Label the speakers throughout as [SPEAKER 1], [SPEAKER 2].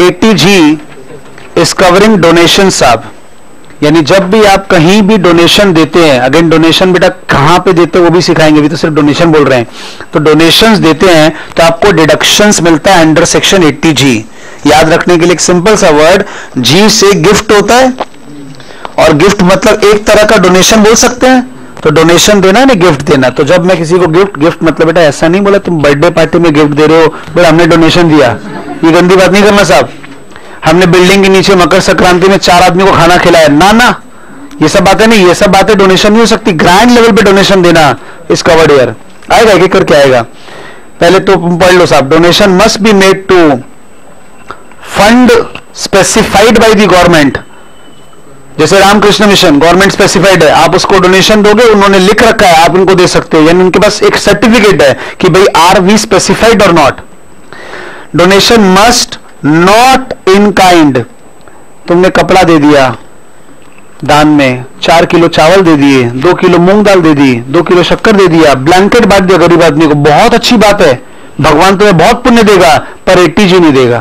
[SPEAKER 1] ATG is covering donation साहब, यानी जब भी आप कहीं भी डोनेशन देते हैं, अगेन डोनेशन बेटा कहां पे देते हैं वो भी सिखाएंगे, अभी तो सिर्फ डोनेशन बोल रहे हैं, तो डोनेशंस देते हैं तो आपको डिडक्शंस मिलता है अंडर सेक्शन 80G। याद रखने के लिए एक सिंपल सा वर्ड, जी से गिफ्ट होता है, और गिफ्ट मतलब एक तरह का डोनेशन बोल सकते हैं, तो डोनेशन देना है ना, गिफ्ट देना। तो जब मैं किसी को गिफ्ट मतलब बेटा ऐसा नहीं बोला तुम बर्थडे पार्टी में गिफ्ट दे रहे हो, बेटा हमने डोनेशन दिया, ये गंदी बात नहीं करना साहब। हमने बिल्डिंग के नीचे मकर संक्रांति में 4 आदमी को खाना खिलाया, ना ना, ये सब बातें नहीं, ये सब बातें डोनेशन नहीं हो सकती। ग्रैंड लेवल पे डोनेशन देना इस कवर्ड ईयर आएगा, एक करके आएगा। पहले तो पढ़ लो साहब, donation must be made to fund specified by the government. जैसे रामकृष्ण मिशन गवर्नमेंट स्पेसिफाइड है, आप उसको डोनेशन दोगे, उन्होंने लिख रखा है, आप उनको दे सकते हो, यानी उनके पास एक सर्टिफिकेट है कि भाई आर वी स्पेसिफाइड और not. Donation must not in kind, तुमने कपड़ा दे दिया दान में, 4 किलो चावल दे दिए, 2 किलो मूंग दाल दे दी, 2 किलो शक्कर दे दिया, ब्लैंकेट बांट दिया गरीब आदमी को, बहुत अच्छी बात है, भगवान तुम्हें बहुत पुण्य देगा, पर 80G नहीं देगा।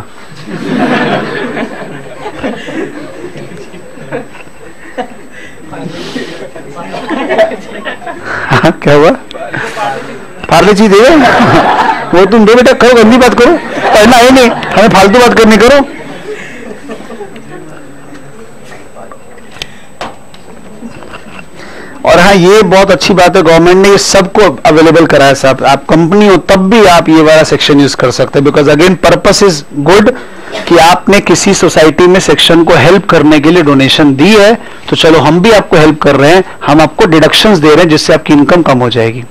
[SPEAKER 1] क्या हुआ? पार्ले जी देगा वो तुम दो बेटा, करो गंदी बात करो, पढ़ना है नहीं, हमें फालतू बात करनी करो। और हाँ ये बहुत अच्छी बात है, गवर्नमेंट ने ये सबको अवेलेबल कराया साहब, आप कंपनी हो तब भी आप ये वाला सेक्शन यूज कर सकते हैं, because again purpose is good कि आपने किसी सोसाइटी में सेक्शन को हेल्प करने के लिए डोनेशन दी है, तो चलो हम भी आपको हेल्प कर रहे हैं, हम आपको डिडक्शंस दे रहे हैं जिससे आपकी इनकम कम हो जाएगी।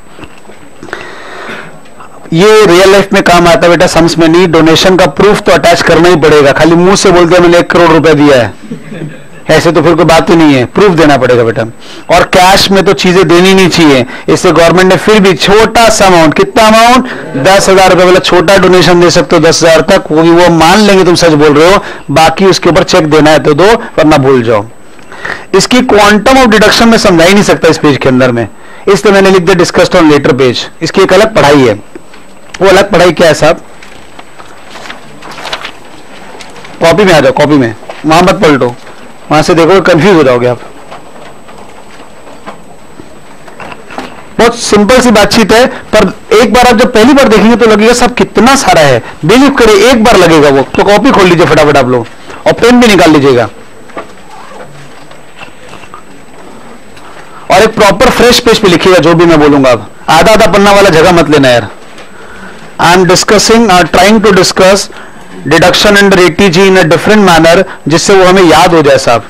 [SPEAKER 1] ये रियल लाइफ में काम आता है बेटा, सम्स में नहीं। डोनेशन का प्रूफ तो अटैच करना ही पड़ेगा, खाली मुंह से बोलते हैं मैंने 1 करोड़ रुपए दिया है, ऐसे तो फिर कोई बात ही नहीं है, प्रूफ देना पड़ेगा बेटा। और कैश में तो चीजें देनी नहीं चाहिए, इससे गवर्नमेंट ने फिर भी छोटा सा अमाउंट, कितना अमाउंट 10,000 रुपए, बोला छोटा डोनेशन दे सकते हो 10,000 तक, वो भी वो मान लेंगे तुम सच बोल रहे हो, बाकी उसके ऊपर चेक देना है तो दो वरना भूल जाओ। इसकी क्वांटम ऑफ डिडक्शन में समझा ही नहीं सकता इस पेज के अंदर में, इसलिए मैंने लिख दिया डिस्कस्ड ऑन लेटर पेज। इसकी एक अलग पढ़ाई है, वो अलग पढ़ाई क्या है साहब, कॉपी में आ जाओ, कॉपी में, वहां मत पलटो, वहां से देखो कंफ्यूज हो जाओगे आप। बहुत सिंपल सी बातचीत है, पर एक बार आप जब पहली बार देखेंगे तो लगेगा सब कितना सारा है, बिलीव करिए एक बार लगेगा वो। तो कॉपी खोल लीजिए फटाफट आप लोग, और पेन भी निकाल लीजिएगा, और एक प्रॉपर फ्रेश पेज पे लिखिएगा जो भी मैं बोलूंगा। अब आधा आधा पन्ना वाला जगह मत लेना यार। I am discussing trying to discuss deduction under 80G in a different manner, जिससे वो हमें याद हो जाए साहब।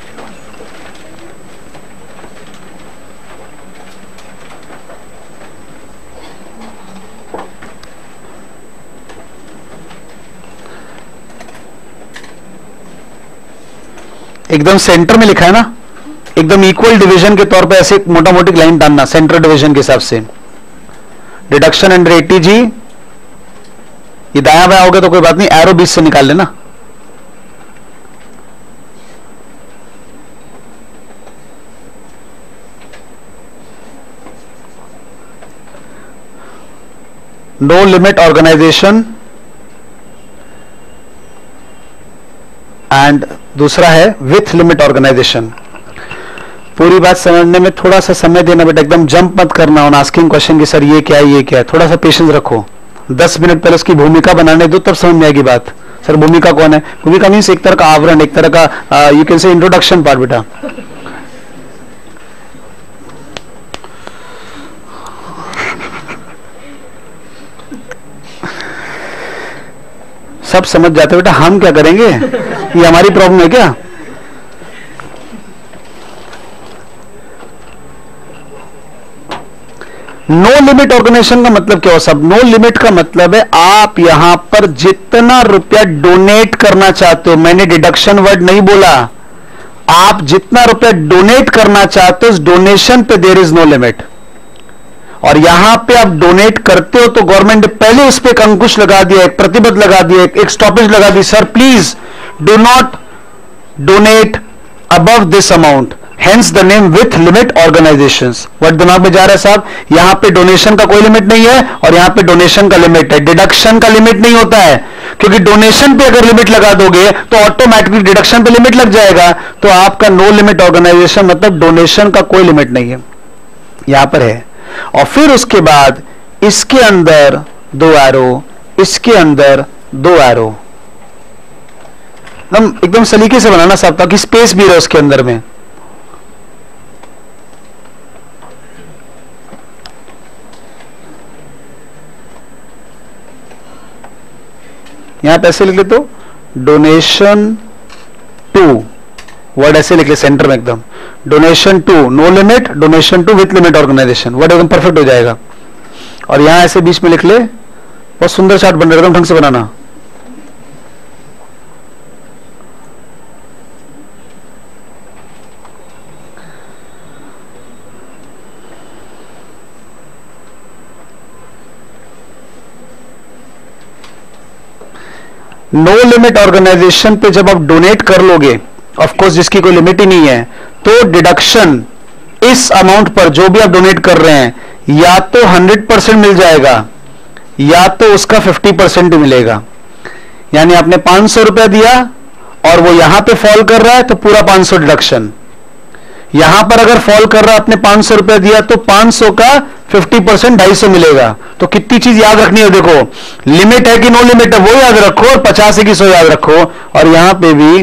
[SPEAKER 1] एकदम सेंटर में लिखा है ना, एकदम इक्वल डिवीजन के तौर पे ऐसे मोटा मोटी लाइन डालना सेंटर डिवीजन के हिसाब से। डिडक्शन अंडर 80G, ये दाया बाया हो गया तो कोई बात नहीं, एरो बीच से निकाल लेना। नो लिमिट ऑर्गेनाइजेशन, एंड दूसरा है विथ लिमिट ऑर्गेनाइजेशन। पूरी बात समझने में थोड़ा सा समय देना बेटा, एकदम जंप मत करना ऑन आस्किंग क्वेश्चन कि सर ये क्या है ये क्या है, थोड़ा सा पेशेंस रखो। 10 मिनट पहले उसकी भूमिका बनाने दो, तब समझ में आएगी बात। सर भूमिका कौन है? भूमिका मीन्स एक तरह का आवरण, एक तरह का you can say introduction part बेटा। सब समझ जाते बेटा, हम क्या करेंगे, ये हमारी प्रॉब्लम है क्या? नो लिमिट ऑर्गेनाइजेशन का मतलब क्या हो सब? नो लिमिट का मतलब है आप यहां पर जितना रुपया डोनेट करना चाहते हो, मैंने डिडक्शन वर्ड नहीं बोला, आप जितना रुपया डोनेट करना चाहते हो उस डोनेशन पे देयर इज नो लिमिट। और यहां पे आप डोनेट करते हो तो गवर्नमेंट ने पहले उस पर एक अंकुश लगा दिया, एक प्रतिबंध लगा दिया, एक स्टॉपेज लगा दी, sir please do not donate above this amount, hence the name with limit organisations. Word दिमाग में जा रहा है साहब, यहां पे डोनेशन का कोई लिमिट नहीं है और यहां पे डोनेशन का लिमिट है, डिडक्शन का लिमिट नहीं होता है। क्योंकि डोनेशन पे अगर लिमिट लगा दोगे तो ऑटोमेटिकली डिडक्शन पे लिमिट लग जाएगा। तो आपका नो लिमिट ऑर्गेनाइजेशन मतलब डोनेशन का कोई लिमिट नहीं है, यहां पर है। और फिर उसके बाद इसके अंदर 2 एरो, इसके अंदर 2 एरो, एकदम सलीके से बनाना साहब ताकि स्पेस भी रहे उसके अंदर में। यहां पे ऐसे लिख ले तो डोनेशन टू, वर्ड ऐसे लिख ले सेंटर में एकदम, donation to no limit, donation to with limit organisation, word एकदम परफेक्ट हो जाएगा। और यहां ऐसे बीच में लिख ले, बहुत सुंदर चार्ट बन रहा है, एकदम ढंग से बनाना। नो लिमिट ऑर्गेनाइजेशन पे जब आप डोनेट कर लोगे, ऑफ कोर्स जिसकी कोई लिमिट ही नहीं है, तो डिडक्शन इस अमाउंट पर जो भी आप डोनेट कर रहे हैं या तो 100% मिल जाएगा या तो उसका 50% ही मिलेगा। यानी आपने 500 रुपया दिया और वो यहां पे फॉल कर रहा है तो पूरा 500 डिडक्शन, यहां पर अगर फॉल कर रहा है आपने 500 रुपया दिया तो 500 का 50% 250 मिलेगा। तो कितनी चीज याद रखनी है, देखो लिमिट है कि नो लिमिट है वो याद रखो, और 50 की 100 याद रखो, और यहां पे भी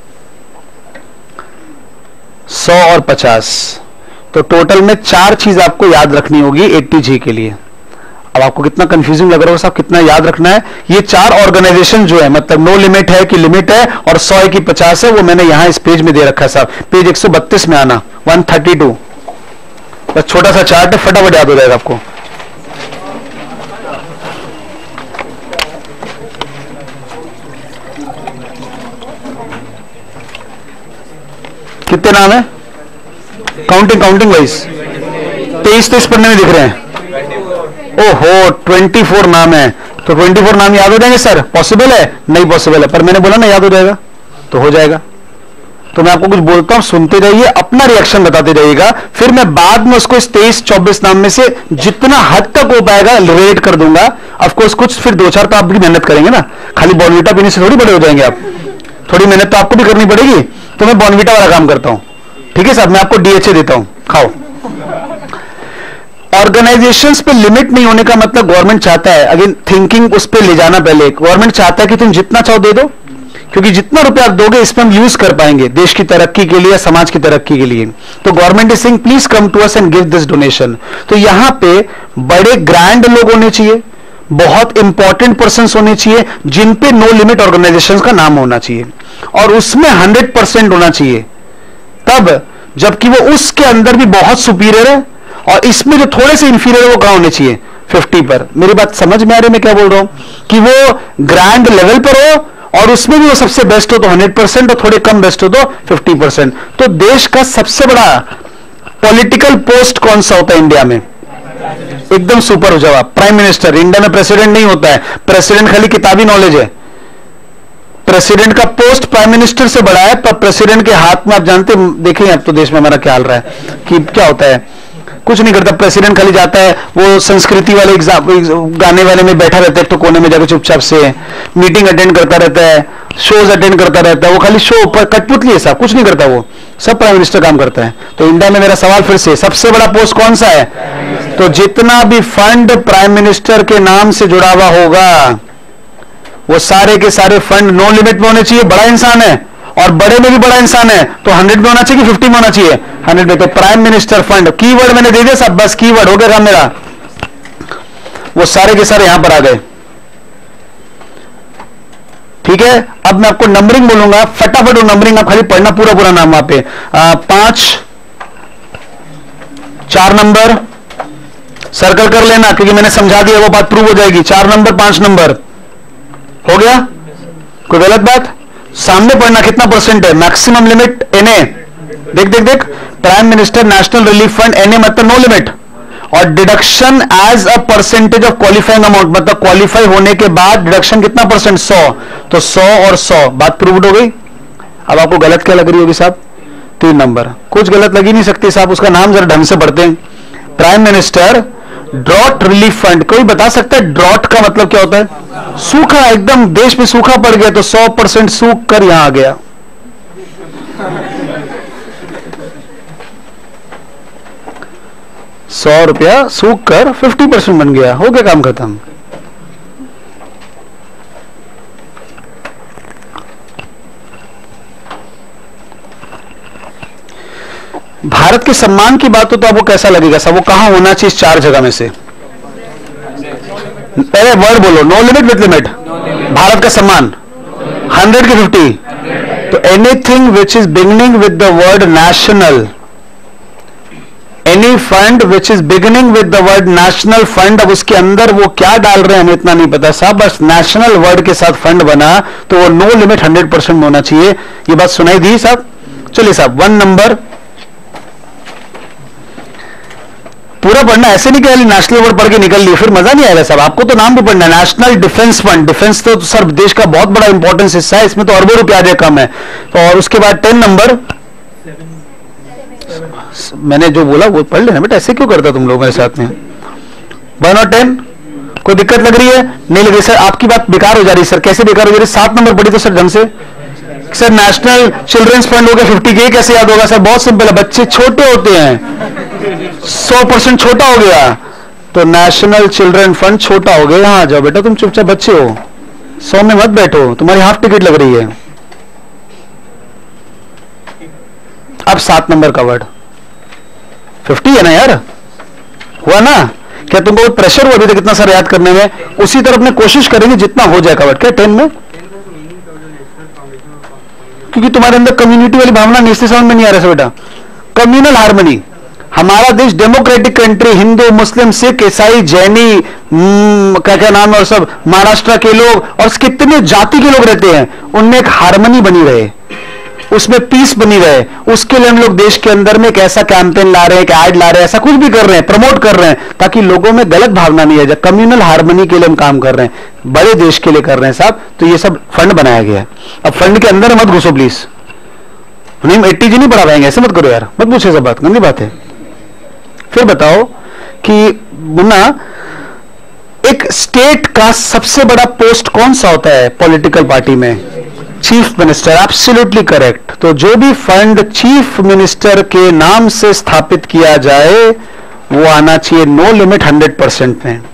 [SPEAKER 1] 100 और 50, तो टोटल में 4 चीज आपको याद रखनी होगी 80G के लिए। अब आपको कितना कंफ्यूजिंग लग रहा होगा साहब, कितना याद रखना है। ये 4 ऑर्गेनाइजेशन जो है, मतलब नो लिमिट है कि लिमिट है और 100 है कि 50 है, वो मैंने यहां इस पेज में दे रखा है साहब, पेज 132 में आना 132, बस छोटा सा चार्ट है, फटाफट याद हो जाएगा आपको। कितने नाम है काउंटिंग वाइज? 23 पढ़ने में दिख रहे हैं। ओहो 24 नाम है, तो 24 नाम याद हो जाएंगे सर? पॉसिबल है? नहीं पॉसिबल है, पर मैंने बोला ना याद हो जाएगा, तो हो जाएगा। तो मैं आपको कुछ बोलता हूं, सुनते जाइए, अपना रिएक्शन बताते जाइएगा, फिर मैं बाद में उसको इस 23-24 नाम में से जितना हद तक हो पाएगा रेट कर दूंगा। ऑफकोर्स कुछ फिर 2-4 तो आप भी मेहनत करेंगे ना, खाली बॉर्नविटा पीने से थोड़ी बड़े हो जाएंगे आप, थोड़ी मेहनत तो आपको भी करनी पड़ेगी। तो मैं बॉर्नविटा वाला काम करता हूं, ठीक है साहब, मैं आपको DHA देता हूं, खाओ। ऑर्गेनाइजेशंस पे लिमिट नहीं होने का मतलब गवर्नमेंट चाहता है, अगेन थिंकिंग उस पे ले जाना, पहले गवर्नमेंट चाहता है कि तुम जितना चाहो दे दो, क्योंकि जितना रुपया आप दोगे इसमें हम यूज कर पाएंगे देश की तरक्की के लिए, समाज की तरक्की के लिए। तो government is saying please come to us and give this donation. तो यहां पे बड़े ग्रैंड लोग होने चाहिए, बहुत इंपॉर्टेंट पर्सन होने चाहिए, जिन पे नो लिमिट ऑर्गेनाइजेशन का नाम होना चाहिए, और उसमें 100% होना चाहिए तब, जबकि वो उसके अंदर भी बहुत सुपीरियर है, और इसमें जो थोड़े से इंफीरियर है वो कहां होने चाहिए? 50 पर। मेरी बात समझ में आ रही है मैं क्या बोल रहा हूं? कि वो ग्रैंड लेवल पर हो और उसमें भी वो सबसे बेस्ट हो तो 100% और थोड़े कम बेस्ट हो तो 50%। तो देश का सबसे बड़ा पॉलिटिकल पोस्ट कौन सा होता है इंडिया में? एकदम सुपर जवाब, प्राइम मिनिस्टर। इंडिया में प्रेसिडेंट नहीं होता है, प्रेसिडेंट खाली किताबी नॉलेज है। प्रेसिडेंट का पोस्ट प्राइम मिनिस्टर से बड़ा है, पर प्रेसिडेंट के हाथ में आप जानते, देखिए अब तो देश में हमारा क्या हाल रहा है कि क्या होता है, कुछ नहीं करता प्रेसिडेंट, खाली जाता है वो संस्कृति वाले गाने वाले में बैठा रहता है, तो कोने में जाकर चुपचाप से मीटिंग अटेंड करता रहता है, शोज अटेंड करता रहता है, वो खाली शो पर कठपुतली है साहब, कुछ नहीं करता, वो सब प्राइम मिनिस्टर काम करता है। तो इंडिया में मेरा सवाल फिर से, सबसे बड़ा पोस्ट कौन सा है? तो जितना भी फंड प्राइम मिनिस्टर के नाम से जुड़ा हुआ होगा वो सारे के सारे फंड नो लिमिट में होने चाहिए। बड़ा इंसान है और बड़े में भी बड़ा इंसान है, तो 100 में होना चाहिए कि 50 में होना चाहिए? 100 में। तो प्राइम मिनिस्टर फंड, कीवर्ड मैंने दे दिया सब, बस कीवर्ड हो गया काम मेरा, वो सारे के सारे यहां पर आ गए। ठीक है, अब मैं आपको नंबरिंग बोलूंगा, फटाफट वो नंबरिंग आप खाली पढ़ना, पूरा नाम वहां पे 5 4 नंबर सर्कल कर लेना, क्योंकि मैंने समझा दिया, वो बात प्रूव हो जाएगी। 4 नंबर 5 नंबर हो गया, कोई गलत बात? सामने पढ़ना कितना परसेंट है, मैक्सिमम लिमिट NA, देख prime minister national relief fund NA मतलब नो लिमिट, और deduction as a percentage of qualifying amount, मतलब क्वालिफाई होने के बाद डिडक्शन कितना परसेंट? 100, तो 100 और 100 बात प्रूव्ड हो गई। अब आपको गलत क्या लग रही होगी साहब? 3 नंबर, कुछ गलत लग ही नहीं सकती साहब, उसका नाम जरा ढंग से पढ़ते हैं। Prime minister drought relief fund. कोई बता सकता है ड्रॉट का मतलब क्या होता है? सूखा, एकदम देश में सूखा पड़ गया तो 100% सूख कर यहां आ गया। ₹100 सूख कर 50% बन गया, हो गया काम खत्म। भारत के सम्मान की बात हो तो आपको कैसा लगेगा सब? वो कहां होना चाहिए इस 4 जगह में से? पहले वर्ड बोलो, no limit with limit. Bharat का सम्मान 100 के 50। तो anything which is beginning with the word national, any fund which is beginning with the word national fund. अब उसके अंदर वो क्या डाल रहे हैं हमें इतना नहीं पता साहब, बस नेशनल वर्ड के साथ फंड बना तो वो नो लिमिट 100% में होना चाहिए। ये बात सुनाई दी साहब? चलिए साहब 1 नंबर पूरा पढ़ना, ऐसे नहीं कि नेशनल वर्ड पढ़ के निकल लिए फिर मजा नहीं आएगा साहब। आपको तो नाम भी पढ़ना है, नेशनल डिफेंस फंड। डिफेंस तो सर देश का बहुत बड़ा इंपॉर्टेंस हिस्सा है, इसमें तो अरबों रुपया दे कम है। और उसके बाद 10 नंबर, मैंने जो बोला वो पढ़ लेना बेटा, ऐसे क्यों करता तुम लोग मेरे साथ में? 1 और 10 कोई दिक्कत लग रही है? नहीं लग रही सर, आपकी बात बेकार हो जा रही है सर। कैसे बेकार हो जा रही है? 7 नंबर पढ़ी तो सर ढंग से। सर नेशनल चिल्ड्रंस फंड हो गया 50K, कैसे याद होगा सर? बहुत सिंपल है, बच्चे छोटे होते हैं, 100% छोटा हो गया तो नेशनल चिल्ड्रन फंड छोटा हो गया। यहां आ जाओ बेटा, तुम चुपचाप बच्चे हो, 100 में मत बैठो, तुम्हारी हाफ टिकट लग रही है। अब 7 नंबर का वर्ड 50 है ना यार, हुआ ना? क्या तुमको प्रेशर हुआ अभी तक इतना सारा याद करने में? उसी तरह अपने कोशिश करेंगे जितना हो जाए कवर्ड। क्या 10 में? क्योंकि तुम्हारे अंदर कम्युनिटी वाली भावना नहीं, इसलिए समझ में नहीं आ रहा है बेटा। कम्युनल हार्मनी, हमारा देश democratic country, Hindu Muslim Sikh ईसाई जैनी क्या क्या नाम है और सब महाराष्ट्र के लोग और कितने जाति के लोग रहते हैं, उनमें एक हार्मनी बनी रहे, उसमें पीस बनी रहे, उसके लिए हम लोग देश के अंदर में एक ऐसा कैंपेन ला रहे हैं, एक ऐड ला रहे हैं, ऐसा कुछ भी कर रहे हैं, प्रमोट कर रहे हैं ताकि लोगों में गलत भावना नहीं आ जाए। कम्युनल हार्मनी के लिए हम काम कर रहे हैं, बड़े देश के लिए कर रहे हैं साहब। तो ये सब फंड बनाया गया है। अब फंड के अंदर मत घुसो प्लीज, नहीं 80 जी नहीं पढ़ा पाएंगे, ऐसे मत करो यार, मत पूछे सब बात, गंदी बात है। फिर बताओ कि मुन्ना एक स्टेट का सबसे बड़ा पोस्ट कौन सा होता है पॉलिटिकल पार्टी में? Chief minister. Absolutely correct. तो जो भी फंड चीफ मिनिस्टर के नाम से स्थापित किया जाए वो आना चाहिए नो लिमिट 100% में।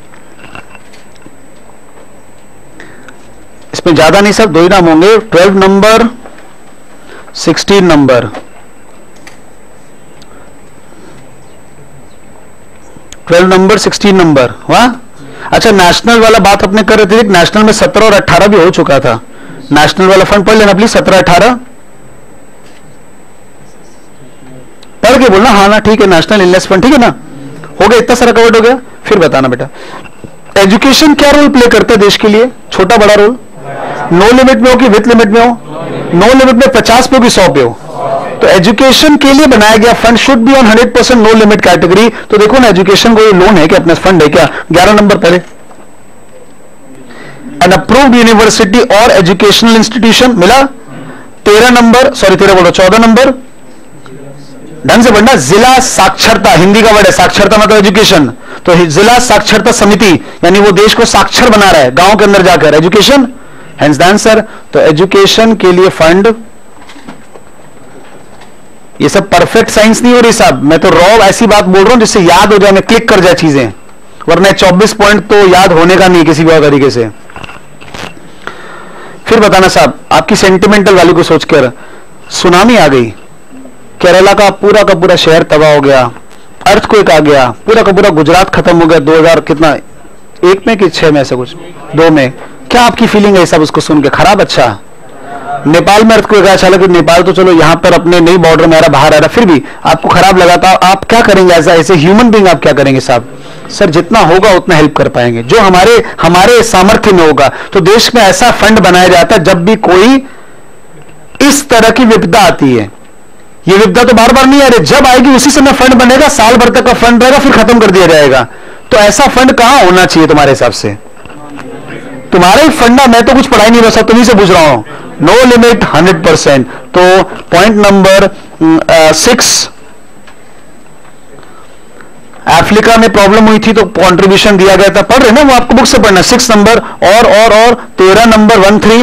[SPEAKER 1] इसमें ज्यादा नहीं सब 2 ही नाम होंगे, 12 नंबर 16 नंबर। 12 नंबर 16 नंबर वाह। अच्छा नेशनल वाला बात अपने कर रहे थे, नेशनल में 17 और 18 भी हो चुका था। नेशनल वाला फंड पढ़ लेना प्लीज, 17-18 पढ़ के बोलना हाँ ना, ठीक है। नेशनल इलनेस फंड, ठीक है ना, हो गया, इतना सारा कवर्ड हो गया। फिर बताना बेटा एजुकेशन क्या रोल प्ले करता है देश के लिए? छोटा बड़ा रोल? नो लिमिट में हो कि विथ लिमिट में हो? नो लिमिट में 50 पे हो कि 100 पे हो? तो एजुकेशन के लिए बनाया गया fund should be on 100% no limit category. तो देखो ना एजुकेशन को लोन है क्या, अपना फंड है क्या? 11 नंबर पहले एन अप्रूव्ड यूनिवर्सिटी और एजुकेशनल इंस्टीट्यूशन मिला। 13 नंबर, सॉरी 13 बोलो, 14 नंबर ढंग से पढ़ना, जिला साक्षरता, हिंदी का वर्ड है साक्षरता मतलब एजुकेशन। तो जिला साक्षरता समिति यानी वो देश को साक्षर बना रहा है गांव के अंदर जाकर, एजुकेशन हेंस द आंसर। तो एजुकेशन के लिए फंड, ये सब परफेक्ट साइंस नहीं हो रही साहब, मैं तो रॉ ऐसी बात बोल रहा हूं जिससे याद हो जाए, मैं क्लिक कर जाए चीजें, वरना 24 पॉइंट तो याद होने का नहीं किसी भी और तरीके से। फिर बताना साहब, आपकी सेंटिमेंटल वैल्यू को सोचकर सुनामी आ गई, केरला का पूरा शहर तबाह हो गया, अर्थक्वेक आ गया, पूरा का पूरा गुजरात खत्म हो गया 2000 कितना 1 में कि 6 में, ऐसा कुछ 2 में। क्या आपकी फीलिंग है सब उसको सुन के? खराब? अच्छा नेपाल में अर्थक्वेक आया, हालांकि नेपाल तो चलो यहां पर अपने नई बॉर्डर में आ रहा, बाहर आ रहा, फिर भी आपको खराब लगा था। आप क्या करेंगे ऐसे ह्यूमन बीइंग, आप क्या करेंगे साहब? सर जितना होगा उतना हेल्प कर पाएंगे, जो हमारे सामर्थ्य में होगा। तो देश में ऐसा फंड बनाया जाता है जब भी कोई इस तरह की विपदा आती है। ये विपदा तो बार बार नहीं आ रही, जब आएगी उसी समय फंड बनेगा, साल भर तक का फंड रहेगा, फिर खत्म कर दिया जाएगा। तो ऐसा फंड कहां होना चाहिए तुम्हारे हिसाब से? तुम्हारा ही फंडा, मैं तो कुछ पढ़ाई नहीं रहा, तुम्ही से पूछ रहा हूं। No limit 100%। तो पॉइंट नंबर 6 अफ्रीका में प्रॉब्लम हुई थी तो कंट्रीब्यूशन दिया गया था, पढ़ रहे ना वो, आपको बुक से पढ़ना, 6 नंबर और 13 नंबर 13,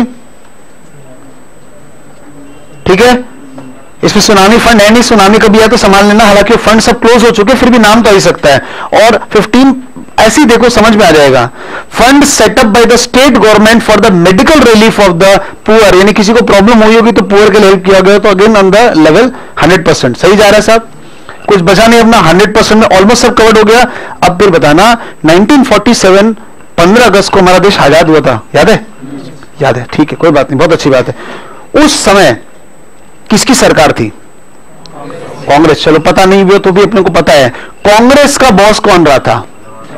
[SPEAKER 1] ठीक है। इसमें सुनामी फंड है नहीं, सुनामी कभी आया तो संभाल लेना, हालांकि फंड सब क्लोज हो चुके, फिर भी नाम तो आ ही सकता है। और 15 ऐसी देखो समझ में आ जाएगा, fund set up by the state government for the medical relief of the poor, यानी किसी को प्रॉब्लम हुई होगी तो पुअर के लिए हेल्प किया गया, तो अगेन ऑन द लेवल 100%। सही जा रहा है साहब, कुछ बचा नहीं अपना, 100% में ऑलमोस्ट सब कवर्ड हो गया। अब फिर बताना 1947 15 अगस्त को हमारा देश आजाद हुआ था, याद है? याद है, ठीक है, कोई बात नहीं, बहुत अच्छी बात है। उस समय किसकी सरकार थी? कांग्रेस। चलो पता नहीं भी हो तो भी अपने को पता है, कांग्रेस का बॉस कौन रहा था?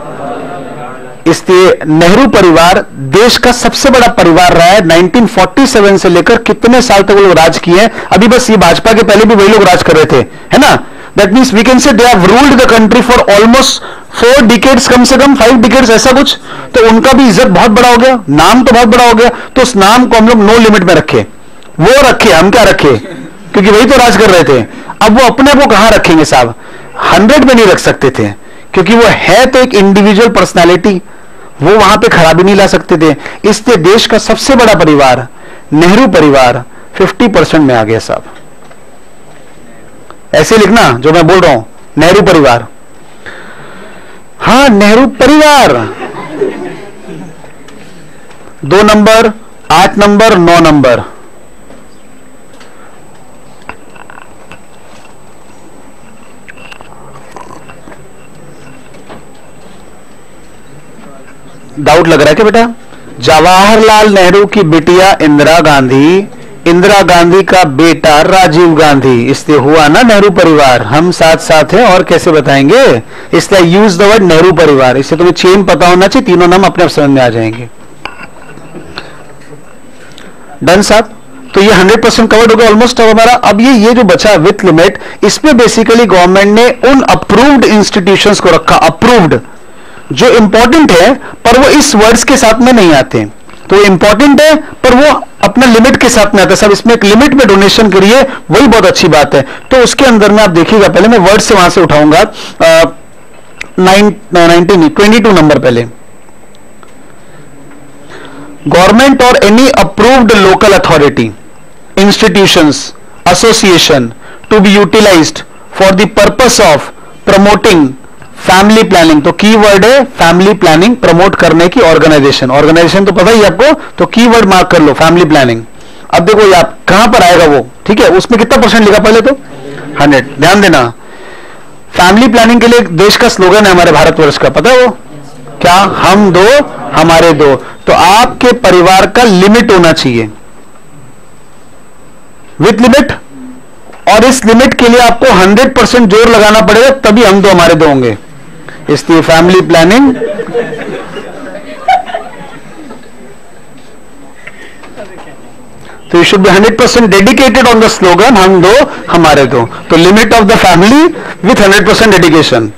[SPEAKER 1] इसलिए नेहरू परिवार देश का सबसे बड़ा परिवार रहा है। 1947 से लेकर कितने साल तक वो लोग राज किए हैं, अभी बस ये भाजपा के पहले भी वही लोग राज कर रहे थे, है ना। That means we can say they have ruled the country for almost 4 decades, कम से कम 5 डिकेड्स, ऐसा कुछ। तो उनका भी इज्जत बहुत बड़ा हो गया, नाम तो बहुत बड़ा हो गया, तो उस नाम को हम लोग नो लिमिट में रखे, वो रखे, हम क्या रखे, क्योंकि वही तो राज कर रहे थे। अब वो अपने को कहां रखेंगे साहब, 100 में नहीं रख सकते थे, क्योंकि वो है तो एक इंडिविजुअल पर्सनालिटी, वो वहां पे खराबी नहीं ला सकते थे। इसलिए देश का सबसे बड़ा परिवार नेहरू परिवार 50% में आ गया साहब। ऐसे लिखना जो मैं बोल रहा हूं, नेहरू परिवार, हाँ नेहरू परिवार। 2 नंबर, 8 नंबर, 9 नंबर, डाउट लग रहा है क्या बेटा? जवाहरलाल नेहरू की बिटिया इंदिरा गांधी, इंदिरा गांधी का बेटा राजीव गांधी, इसलिए हुआ ना नेहरू परिवार। हम साथ साथ हैं और कैसे बताएंगे, इसलिए यूज द वर्ड नेहरू परिवार। इससे तुम्हें चेन पता होना चाहिए, तीनों नाम अपने आप समझ में आ जाएंगे। डन साहब, तो ये 100% कवर्ड हो गया ऑलमोस्ट। अब हमारा अब ये जो बचा विथ लिमिट, इसमें बेसिकली गवर्नमेंट ने उन अप्रूव्ड इंस्टीट्यूशंस को रखा, अप्रूव्ड जो इंपॉर्टेंट है पर वो इस वर्ड्स के साथ में नहीं आते, तो इंपॉर्टेंट है पर वो अपना लिमिट के साथ में आता है। सब इसमें एक लिमिट में डोनेशन करिए, वही बहुत अच्छी बात है। तो उसके अंदर में आप देखिएगा, पहले मैं वर्ड से वहां से उठाऊंगा, 22 नंबर पहले, गवर्नमेंट और any approved local authority, institutions, association to be utilised for the purpose of promoting family planning. तो की वर्ड है फैमिली प्लानिंग, प्रमोट करने की ऑर्गेनाइजेशन, ऑर्गेनाइजेशन तो पता ही आपको, तो की वर्ड मार्क कर लो फैमिली प्लानिंग। अब देखो ये आप कहां पर आएगा वो, ठीक है, उसमें कितना % लिखा पहले तो 100। ध्यान देना, फैमिली प्लानिंग के लिए देश का स्लोगन है हमारे भारतवर्ष का, पता है वो क्या? हम दो हमारे दो। तो आपके परिवार का लिमिट होना चाहिए, विथ लिमिट, और इस लिमिट के लिए आपको 100% जोर लगाना पड़ेगा, तभी हम दो हमारे दो होंगे। इसलिए फैमिली प्लानिंग, तो you should be 100% dedicated on the slogan हम दो हमारे दो। तो limit of the family with 100% dedication.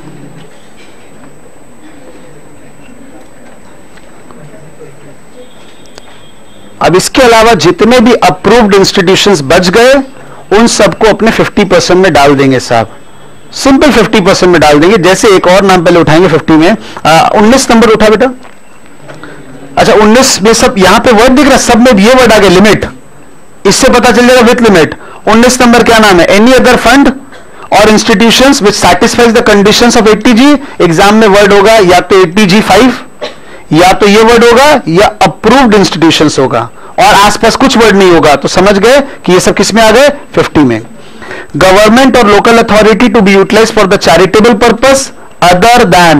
[SPEAKER 1] अब इसके अलावा जितने भी अप्रूव्ड इंस्टीट्यूशंस बच गए, उन सबको अपने 50% में डाल देंगे साहब, सिंपल 50% में डाल देंगे। जैसे एक और नाम पहले उठाएंगे 50 में, 19 नंबर उठा बेटा। अच्छा 19 में सब यहां पे वर्ड दिख रहा है, सब में ये वर्ड आ गया लिमिट, इससे पता चल जाएगा विथ लिमिट। 19 नंबर क्या नाम है? एनी अदर फंड और institutions which satisfies the conditions of 80G। Exam में वर्ड होगा या तो 80G5, या तो ये वर्ड होगा या अप्रूव्ड इंस्टीट्यूशंस होगा, और आसपास कुछ वर्ड नहीं होगा। तो समझ गए कि ये सब किस में आ गए? 50 में। गवर्नमेंट और local authority to be utilise for the charitable purpose other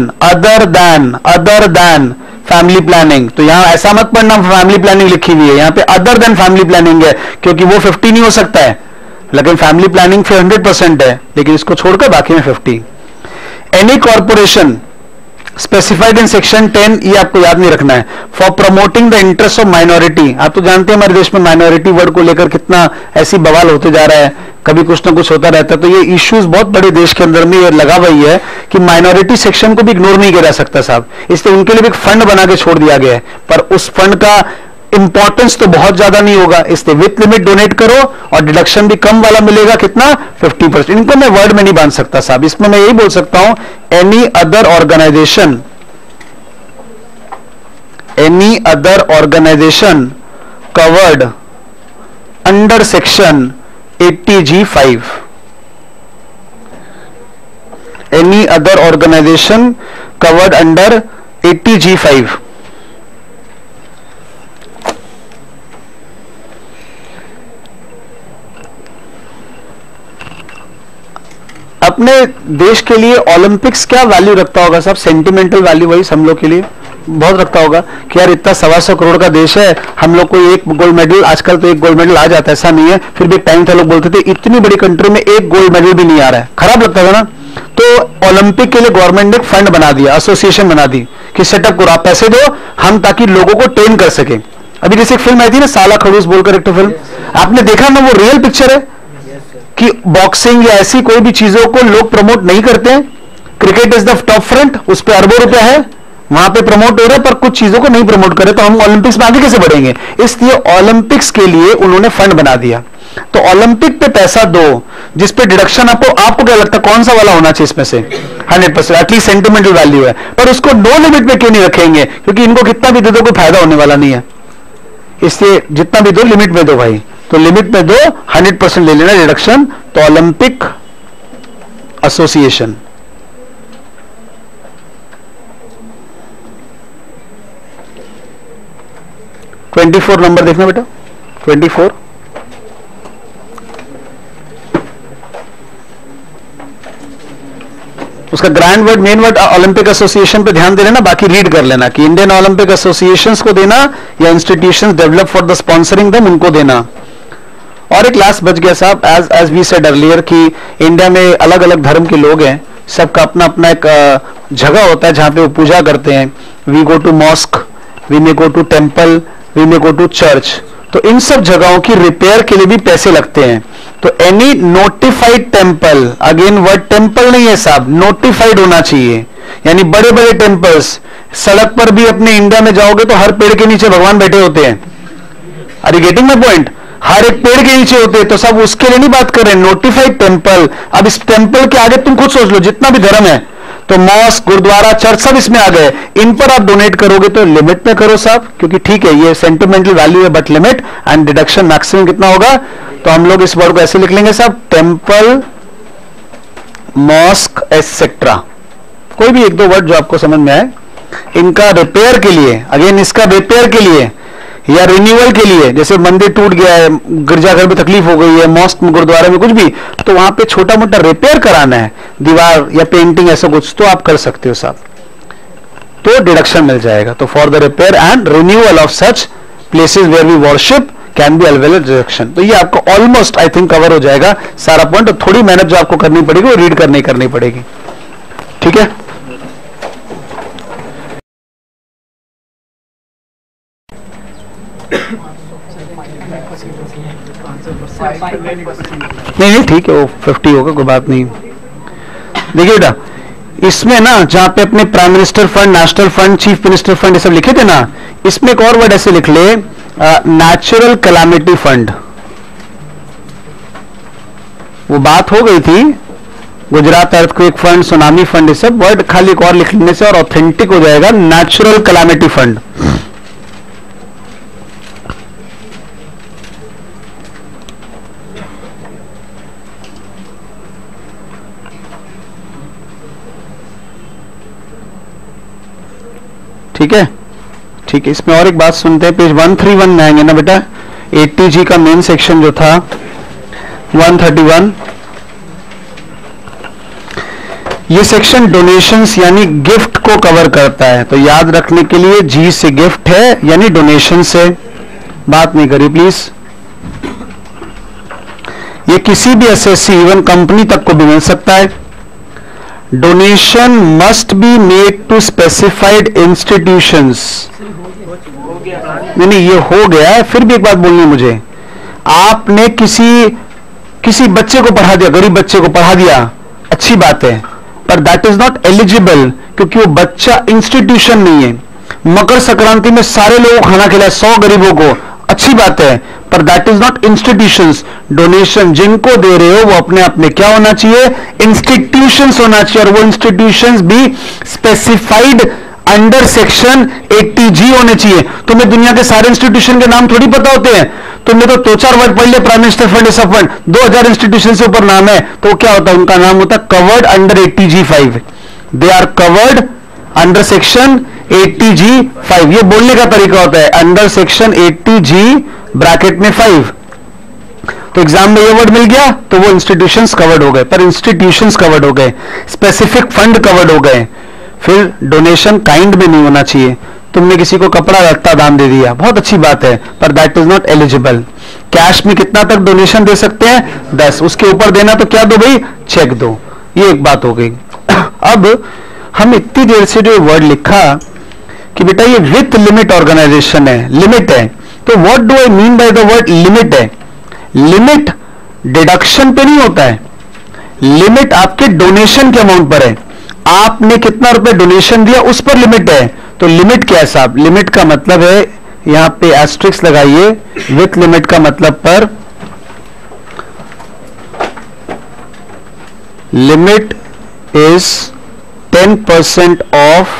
[SPEAKER 1] than family planning. तो यहां ऐसा मत पढ़ना फैमिली प्लानिंग लिखी हुई है, यहां पे अदर देन फैमिली प्लानिंग है, क्योंकि वो 50 नहीं हो सकता है, लेकिन फैमिली प्लानिंग फिर 100% है, लेकिन इसको छोड़कर बाकी में 50। Any corporation specified in section 10, ये आपको याद नहीं रखना है, for promoting the interest of minority. आप तो जानते हैं हमारे देश में माइनॉरिटी वर्ड को लेकर कितना ऐसी बवाल होते जा रहा है, कभी कुछ ना कुछ होता रहता है। तो ये इश्यूज बहुत बड़े देश के अंदर में लगा हुआ है कि माइनॉरिटी सेक्शन को भी इग्नोर नहीं किया जा सकता साहब, इसलिए उनके लिए भी एक फंड बना के छोड़ दिया गया है। पर उस फंड का इंपॉर्टेंस तो बहुत ज्यादा नहीं होगा, इसलिए विथ लिमिट डोनेट करो और डिडक्शन भी कम वाला मिलेगा, कितना 50%। इनको मैं वर्ड में नहीं बांध सकता साहब, इसमें मैं यही बोल सकता हूं any other organisation covered under section 80G5, any other organisation covered under 80G5। अपने देश के लिए ओलंपिक्स क्या वैल्यू रखता होगा साहब? सेंटिमेंटल वैल्यू वही हम लोग के लिए बहुत रखता होगा कि यार इतना 125 करोड़ का देश है, हम लोग को एक गोल्ड मेडल, आजकल तो एक गोल्ड मेडल आ जाता है, ऐसा नहीं है, फिर भी एक टाइम था लोग बोलते थे इतनी बड़ी कंट्री में एक गोल्ड मेडल भी नहीं आ रहा है, खराब लगता था ना। तो ओलंपिक के लिए गवर्नमेंट ने एक फंड बना दिया, एसोसिएशन बना दी कि सेटअप करो, आप पैसे दो हम, ताकि लोगों को ट्रेन कर सके। अभी जैसे एक फिल्म आई थी ना साला खड़ूस बोलकर, एक तो फिल्म आपने देखा ना, वो रियल पिक्चर है कि बॉक्सिंग या ऐसी कोई भी चीजों को लोग प्रमोट नहीं करते हैं। Cricket is the top front, उस पर अरबों रुपया है, वहां पे प्रमोट हो रहा है, पर कुछ चीजों को नहीं प्रमोट करे, तो हम ओलंपिक्स में आगे कैसे बढ़ेंगे? इसलिए ओलंपिक्स के लिए उन्होंने फंड बना दिया। तो ओलंपिक पे पैसा दो जिसपे डिडक्शन आपको क्या लगता है कौन सा वाला होना चाहिए इसमें से? 100%, एटलीस्ट सेंटिमेंटल वैल्यू है, पर उसको नो लिमिट में क्यों नहीं रखेंगे? क्योंकि इनको कितना भी दे दो कोई फायदा होने वाला नहीं है, इसलिए जितना भी दो लिमिट में दो भाई। तो लिमिट में दो, 100% ले लेना डिडक्शन। तो ओलंपिक एसोसिएशन, $24 नंबर देखना बेटा, 24। उसका grand word, main word Olympic association पे ध्यान दे लेना, बाकी रीड कर लेना कि इंडियन ओलंपिक एसोसिएशंस को देना या institutions develop for the sponsoring them, उनको देना। और एक लास्ट बच गया साहब, एज वी सेड अर्लियर कि इंडिया में अलग अलग धर्म के लोग हैं, सबका अपना अपना एक जगह होता है जहां पे वो पूजा करते हैं। We go to mosque, we may go to temple, we may go to church. तो इन सब जगहों की रिपेयर के लिए भी पैसे लगते हैं। तो any notified temple, again word temple नहीं है साहब, नोटिफाइड होना चाहिए, यानी बड़े बड़े टेम्पल्स। सड़क पर भी अपने इंडिया में जाओगे तो हर पेड़ के नीचे भगवान बैठे होते हैं, are you getting my point? हर एक पेड़ के नीचे होते हैं, तो सब उसके लिए नहीं बात कर रहे हैं, नोटिफाइड टेम्पल। अब इस टेम्पल के आगे तुम खुद सोच लो, जितना भी धर्म है, तो मॉस्क, गुरुद्वारा, चर्च सब इसमें आ गए, इन पर आप डोनेट करोगे तो लिमिट में करो साहब, क्योंकि ठीक है ये सेंटिमेंटल वैल्यू है but limit, and deduction maximum कितना होगा? तो हम लोग इस वर्ड को ऐसे लिख लेंगे साहब, टेम्पल, मॉस्क एटसेट्रा, कोई भी एक दो वर्ड जो आपको समझ में आए। इनका रिपेयर के लिए, अगेन इसका रिपेयर के लिए या रिन्यूअल के लिए, जैसे मंदिर टूट गया है, गिरजाघर में तकलीफ हो गई है, मॉस्क में, गुरुद्वारे में कुछ भी, तो वहां पे छोटा मोटा रिपेयर कराना है, दीवार या पेंटिंग ऐसा कुछ, तो आप कर सकते हो साहब, तो डिडक्शन मिल जाएगा। तो for the repair and renewal of such places where we worship can be available deduction. तो ये आपको ऑलमोस्ट आई थिंक कवर हो जाएगा सारा पॉइंट। तो थोड़ी मेहनत जो आपको करनी पड़ेगी वो रीड करनी पड़ेगी, ठीक है? नहीं ठीक है, वो 50 होगा, कोई बात नहीं। देखिए बेटा, इसमें ना जहां पे अपने prime minister fund, national fund, chief minister fund ये सब लिखे थे ना, इसमें एक और वर्ड ऐसे लिख ले, नेचुरल कैलामिटी फंड। वो बात हो गई थी, Gujarat earthquake fund, tsunami fund, ये सब वर्ड खाली एक और लिख लेने से और ऑथेंटिक हो जाएगा, नेचुरल कैलामिटी फंड। ठीक है, ठीक है। इसमें और एक बात सुनते हैं, पेज 131 में आएंगे ना बेटा, 80G का मेन सेक्शन जो था 131, ये सेक्शन डोनेशंस यानी गिफ्ट को कवर करता है। तो याद रखने के लिए जी से गिफ्ट है यानी डोनेशन से बात नहीं करी प्लीज। ये किसी भी एसएससी इवन कंपनी तक को भी मिल सकता है। Donation must be made to specified institutions. नहीं ये हो गया है, फिर भी एक बात बोलनी है मुझे। आपने किसी बच्चे को पढ़ा दिया, गरीब बच्चे को पढ़ा दिया, अच्छी बात है, पर दैट इज नॉट एलिजिबल, क्योंकि वो बच्चा इंस्टीट्यूशन नहीं है। मकर संक्रांति में सारे लोगों को खाना खिलाए, 100 गरीबों को, अच्छी बात है, पर that is not institutions. Donation जिनको दे रहे हो वो अपने आप में क्या होना चाहिए, इंस्टीट्यूशंस होना चाहिए, और वो इंस्टीट्यूशंस भी स्पेसिफाइड अंडर सेक्शन 80G होने चाहिए। तुम्हें दुनिया के सारे इंस्टीट्यूशन के नाम थोड़ी पता होते हैं, तुमने तो 2-4 वर्ड पढ़ लिया, प्राइम मिनिस्टर फंड, ऐसा फंड, 2000 इंस्टीट्यूशन से ऊपर नाम है, तो क्या होता है, उनका नाम होता है covered under 80G5, they are covered under section 80G5। ये बोलने का तरीका होता है, अंडर सेक्शन 80G ब्रैकेट में 5। तो एग्जाम में ये वर्ड मिल गया तो वो इंस्टीट्यूशंस कवर्ड हो गए, पर इंस्टीट्यूशंस कवर्ड हो गए, स्पेसिफिक फंड कवर्ड हो गए। फिर डोनेशन काइंड में नहीं होना चाहिए। तुमने किसी को कपड़ा लत्ता दान दे दिया, बहुत अच्छी बात है, पर that is not eligible. Cash में कितना तक डोनेशन दे सकते हैं, 10, उसके ऊपर देना तो क्या दो भाई, चेक दो। ये एक बात हो गई। अब हम इतनी देर से जो वर्ड लिखा कि बेटा ये विथ लिमिट ऑर्गेनाइजेशन है, लिमिट है, तो what do I mean by the word limit है। लिमिट डिडक्शन पे नहीं होता है, लिमिट आपके डोनेशन के अमाउंट पर है, आपने कितना रुपए डोनेशन दिया उस पर लिमिट है। तो लिमिट क्या है साहब, लिमिट का मतलब है, यहां पे एस्ट्रिक्स लगाइए, विथ लिमिट का मतलब पर लिमिट इज 10% ऑफ,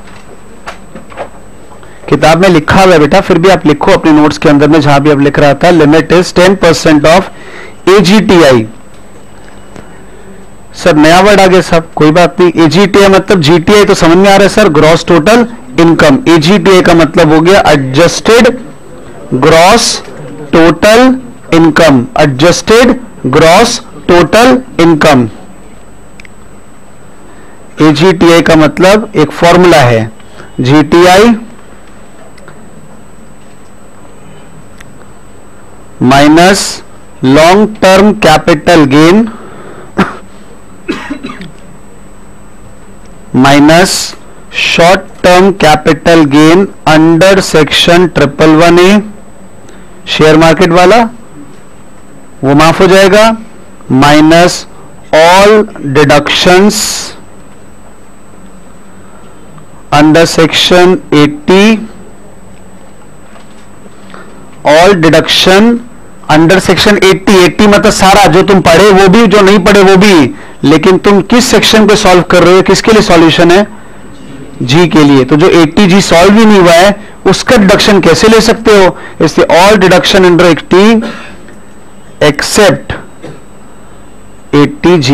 [SPEAKER 1] किताब में लिखा हुआ है बेटा, फिर भी आप लिखो अपने नोट्स के अंदर में जहां भी आप लिख रहा था, limit is 10% of AGTI। Sir नया वर्ड आ गया साहब, कोई बात नहीं, AGTI मतलब GTI तो समझ में आ रहा है sir, gross total income. AGTI का मतलब हो गया adjusted gross total income, adjusted gross total income. AGTI का मतलब एक फॉर्मूला है, GTI minus long term capital gain minus short term capital gain under section 111A, share market वाला वो माफ हो जाएगा, minus all deductions under section 80, all deduction under section 80 मतलब सारा, जो तुम पढ़े वो भी, जो नहीं पढ़े वो भी, लेकिन तुम किस सेक्शन पे सॉल्व कर रहे हो, किसके लिए सॉल्यूशन है, जी के लिए। तो जो 80G सॉल्व ही नहीं हुआ है उसका डिडक्शन कैसे ले सकते हो, इसलिए all deduction under 80 accept 80G।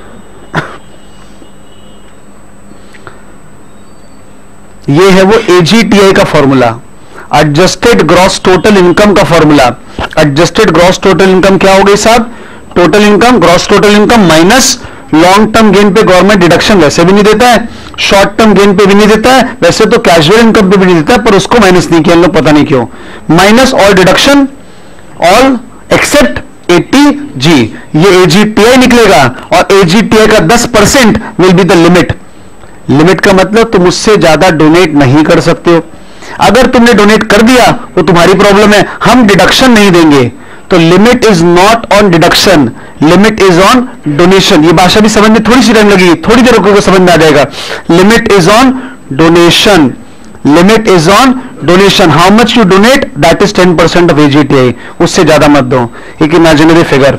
[SPEAKER 1] ये है वो AGTI का formula, adjusted gross total income का formula. Adjusted gross total income क्या हो गई साहब, total income, gross total income minus long term gain पे गवर्नमेंट डिडक्शन वैसे भी नहीं देता है, शॉर्ट टर्म गेन पे भी नहीं देता है, वैसे तो कैजुअल इनकम पे भी नहीं देता है, पर उसको माइनस नहीं किया हम लोग, पता नहीं क्यों, minus all deduction, all except 80G। ये AGTI निकलेगा, और AGTI का 10% will be the limit. Limit का मतलब तुम उससे ज्यादा डोनेट नहीं कर सकते हो। अगर तुमने डोनेट कर दिया वो तुम्हारी प्रॉब्लम है, हम डिडक्शन नहीं देंगे। तो limit is not on deduction, limit is on donation. ये भाषा भी समझ में थोड़ी सी टाइम लगी, थोड़ी देर को समझ में आ जाएगा। Limit is on donation, limit is on donation, how much you donate that is 10% of AGTI, उससे ज्यादा मत दो। एक इमेजिनरी फिगर,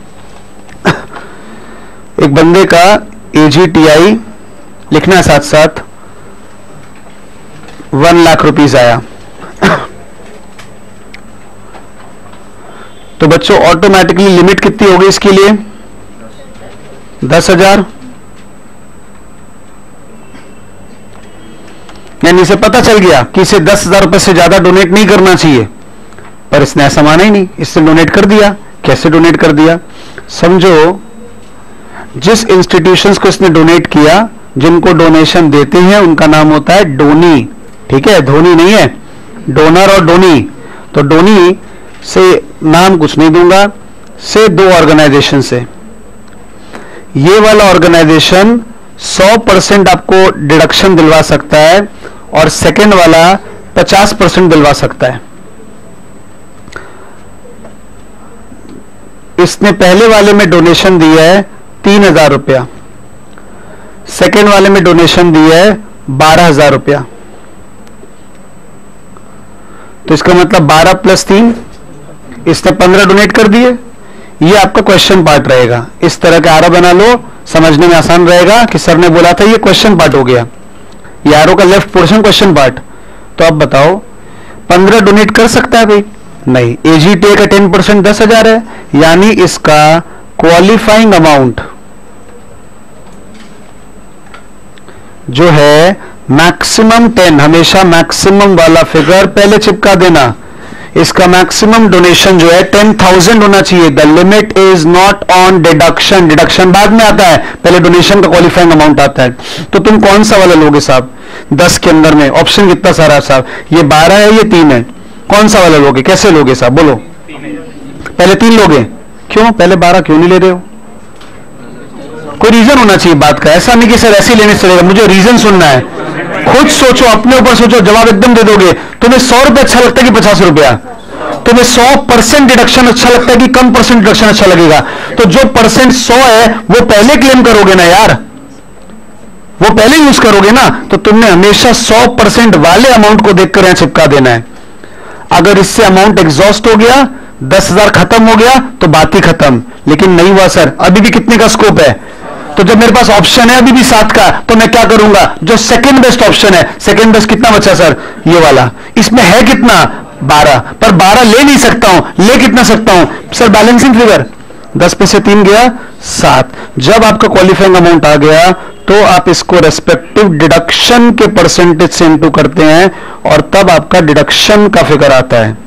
[SPEAKER 1] एक बंदे का AGTI लिखना है साथ साथ 1 लाख रुपीस आया, तो बच्चों ऑटोमेटिकली लिमिट कितनी हो गई इसके लिए, 10,000। यानी इसे पता चल गया कि इसे 10,000 रुपए से ज्यादा डोनेट नहीं करना चाहिए, पर इसने ऐसा माना ही नहीं, इससे डोनेट कर दिया। कैसे डोनेट कर दिया, समझो जिस इंस्टीट्यूशंस को इसने डोनेट किया, जिनको डोनेशन देते हैं उनका नाम होता है डोनी, ठीक है, धोनी नहीं है, डोनर और डोनी। तो डोनी से नाम कुछ नहीं दूंगा, से 2 ऑर्गेनाइजेशन से, ये वाला ऑर्गेनाइजेशन 100% आपको डिडक्शन दिलवा सकता है, और सेकंड वाला 50% दिलवा सकता है। इसने पहले वाले में डोनेशन दिया है 3,000 रुपया, सेकेंड वाले में डोनेशन दिया है 12,000 रुपया। तो इसका मतलब 12 + 3, इसने 15 डोनेट कर दिए। ये आपका क्वेश्चन पार्ट रहेगा। इस तरह का आरो बना लो, समझने में आसान रहेगा कि सर ने बोला था ये क्वेश्चन पार्ट हो गया, ये आरो का लेफ्ट पोर्शन क्वेश्चन पार्ट। तो अब बताओ 15 डोनेट कर सकता है भाई? नहीं। एजीटीए का 10% 10,000 है, यानी इसका क्वालिफाइंग अमाउंट जो है मैक्सिमम 10, हमेशा मैक्सिमम वाला फिगर पहले चिपका देना। इसका मैक्सिमम डोनेशन जो है 10,000 होना चाहिए। The limit is not on deduction, deduction बाद में आता है, पहले डोनेशन का क्वालिफाइंग अमाउंट आता है। तो तुम कौन सा वाला लोगे साहब? 10 के अंदर में ऑप्शन कितना सारा है साहब? ये 12 है, ये 3 है, कौन सा वाला लोगे? कैसे लोगे साहब बोलो? पहले 3 लोगे। क्यों पहले 12 क्यों नहीं ले रहे हो? कोई रीजन होना चाहिए बात का, ऐसा नहीं कि सर ऐसे लेने चलेगा, मुझे रीजन सुनना है। खुद सोचो, अपने ऊपर सोचो, जवाब एकदम दे दोगे। तुम्हें 100 रुपए अच्छा लगता है कि 50 रुपया? तुम्हें 100% डिडक्शन अच्छा लगता है कि कम परसेंट डिडक्शन अच्छा लगेगा? तो जो परसेंट 100 है वो पहले क्लेम करोगे ना यार, वो पहले यूज करोगे ना। तो तुमने हमेशा 100% वाले अमाउंट को देखकर यहां चिपका देना है। अगर इससे अमाउंट एग्जॉस्ट हो गया, 10,000 खत्म हो गया, तो बात ही खत्म। लेकिन नहीं हुआ सर, अभी भी कितने का स्कोप है? तो जब मेरे पास ऑप्शन है अभी भी 7 का, तो मैं क्या करूंगा? जो सेकंड बेस्ट ऑप्शन है, सेकंड बेस्ट कितना बचा सर? ये वाला। इसमें है कितना? 12, पर 12 ले नहीं सकता हूं। ले कितना सकता हूं सर? बैलेंसिंग फिगर 10 में से 3 गया 7। जब आपका क्वालिफाइंग अमाउंट आ गया तो आप इसको रेस्पेक्टिव डिडक्शन के परसेंटेज से इंटू करते हैं और तब आपका डिडक्शन का फिगर आता है।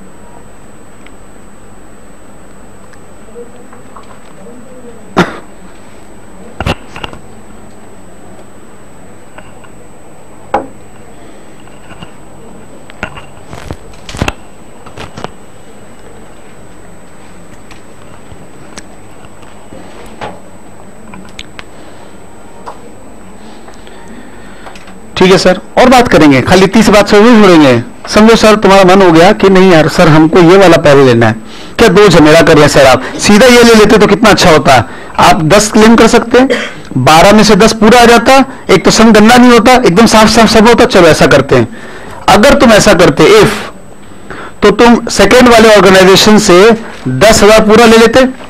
[SPEAKER 1] ठीक है सर, और बात करेंगे, खाली इतनी सी बात से जोड़ेंगे। समझो सर तुम्हारा मन हो गया कि नहीं यार सर हमको ये वाला पहले लेना है, क्या 2 झमेला कर लिया सर, आप सीधा ये ले लेते तो कितना अच्छा होता। आप 10 क्लेम कर सकते, 12 में से 10 पूरा आ जाता, एक तो सम गंदा नहीं होता, एकदम साफ साफ सब होता। चलो ऐसा करते हैं, अगर तुम ऐसा करते इफ, तो तुम सेकेंड वाले ऑर्गेनाइजेशन से 10,000 पूरा ले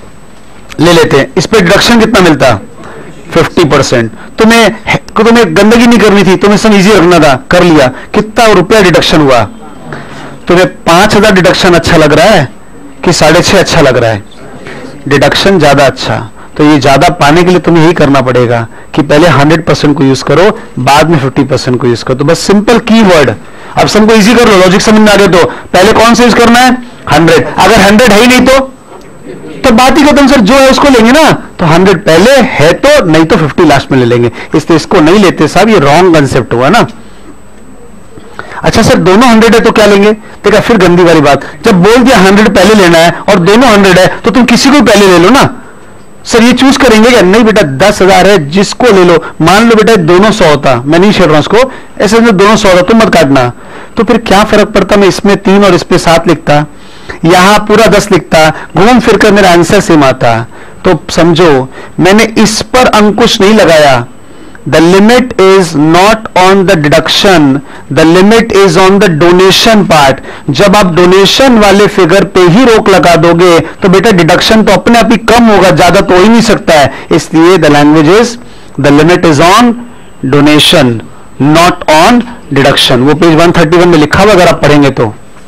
[SPEAKER 1] लेते। इस पे डिडक्शन कितना मिलता? 50%। तुम्हें गंदगी नहीं करनी थी, तुम्हें सब इजी रखना था, कर लिया। कितना रुपया डिडक्शन हुआ? तुम्हें 5,000 डिडक्शन अच्छा लग रहा है कि 6.5 अच्छा लग रहा है? डिडक्शन ज्यादा अच्छा। तो ये ज्यादा पाने के लिए तुम्हें यही करना पड़ेगा कि पहले 100% को यूज करो, बाद में 50% को यूज करो। तो बस सिंपल कीवर्ड, अब सबको इजी कर लो, लॉजिक समझ में आ गया। तो पहले कौन सा यूज करना है? 100। अगर 100 है ही नहीं तो बात ही खत्म सर, जो है उसको लेंगे ना। तो 100 पहले है तो, नहीं तो 50 लास्ट में ले लेंगे। इसलिए इसको नहीं लेते साहब, ये रॉन्ग कंसेप्ट हुआ ना। अच्छा सर दोनों 100 है तो क्या लेंगे? देखा फिर गंदी वाली बात, जब बोल दिया 100 पहले लेना है और दोनों 100 है तो तुम किसी को पहले ले लो ना। सर ये चूज करेंगे क्या? नहीं बेटा 10,000 है, जिसको ले लो। मान लो बेटा दोनों 100 होता, मैं नहीं छेड़ रहा हूं उसको, ऐसे दोनों 100 होता, तुम मत काटना। तो फिर क्या फर्क पड़ता, मैं इसमें 3 और इस पे 7 लिखता, यहां पूरा 10 लिखता, घूम फिर कर मेरा आंसर सेम आता। तो समझो मैंने इस पर अंकुश नहीं लगाया। The limit is not on the deduction, the limit is on the donation part. जब आप डोनेशन वाले फिगर पे ही रोक लगा दोगे तो बेटा डिडक्शन तो अपने आप ही कम होगा, ज्यादा तो हो ही नहीं सकता है। इसलिए the language is the limit is on donation not on deduction. वो पेज 131 में लिखा हुआ, अगर आप पढ़ेंगे तो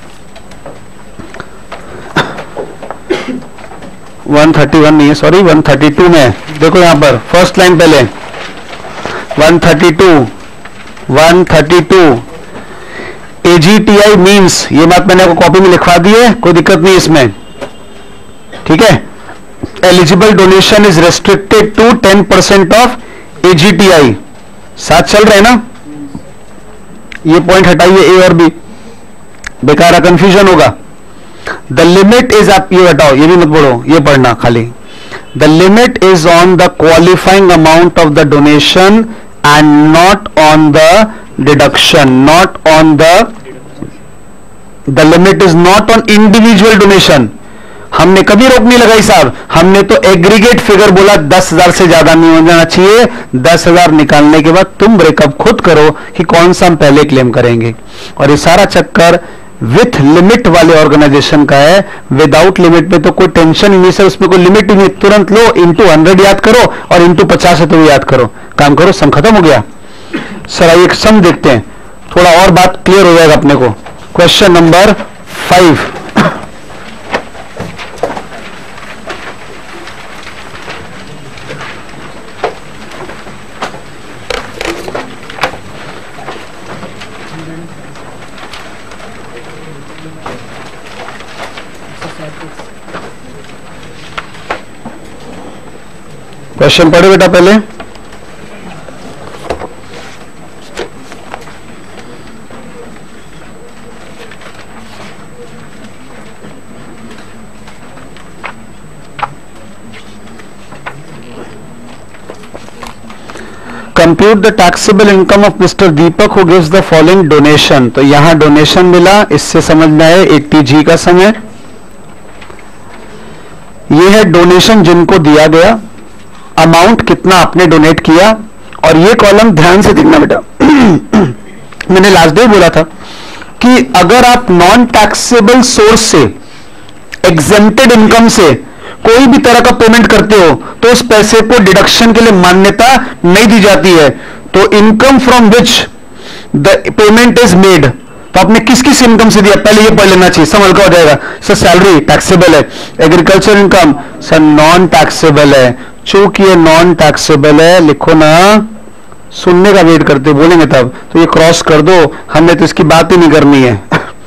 [SPEAKER 1] 131 नहीं है, सॉरी 132 में देखो, यहां पर फर्स्ट लाइन पहले 132 AGTI मींस, ये बात मैंने आपको कॉपी में लिखवा दी है, कोई दिक्कत नहीं इसमें, ठीक है। Eligible donation is restricted to 10% of AGTI। साथ चल रहे हैं ना? ये पॉइंट हटाइए, ए और बी, बेकार कंफ्यूजन होगा। द लिमिट इज, आप ये हटाओ, ये भी मत बोलो, ये पढ़ना खाली। The limit is on the qualifying amount of the donation and not on the deduction, not on the limit is not on individual donation. हमने कभी रोक नहीं लगाई साहब, हमने तो एग्रीगेट फिगर बोला 10,000 से ज्यादा नहीं हो जाना चाहिए। 10,000 निकालने के बाद तुम ब्रेकअप खुद करो कि कौन सा हम पहले क्लेम करेंगे। और ये सारा चक्कर विथ लिमिट वाले ऑर्गेनाइजेशन का है, विदाउट लिमिट में तो कोई टेंशन ही नहीं सर, उसमें कोई लिमिट ही नहीं, तुरंत लो, इंटू 100 याद करो और इंटू 50 है तो याद करो, काम करो, सम खत्म हो गया। सर आइए एक सम देखते हैं, थोड़ा और बात क्लियर हो जाएगा अपने को। क्वेश्चन नंबर 5, क्वेश्चन पढ़े बेटा पहले। Compute the taxable income of mister Deepak who gives the following donation. तो यहां डोनेशन मिला, इससे समझ में आए 80G का समय। यह है डोनेशन जिनको दिया गया, अमाउंट कितना आपने डोनेट किया, और ये कॉलम ध्यान से देखना बेटा। मैंने लास्ट डे बोला था कि अगर आप नॉन टैक्सेबल सोर्स से, एग्जेम्प्टेड इनकम से कोई भी तरह का पेमेंट करते हो तो उस पैसे को डिडक्शन के लिए मान्यता नहीं दी जाती है। तो income from which the payment is made, तो आपने किस किस इनकम से दिया पहले ये पढ़ लेना चाहिए, समझ का हो जाएगा। सर सैलरी टैक्सेबल है, agriculture income sir non taxable है। चूंकि ये नॉन टैक्सेबल है, लिखो ना, सुनने का वेट करते बोलेंगे तब, तो ये क्रॉस कर दो, हमने तो इसकी बात ही नहीं करनी है।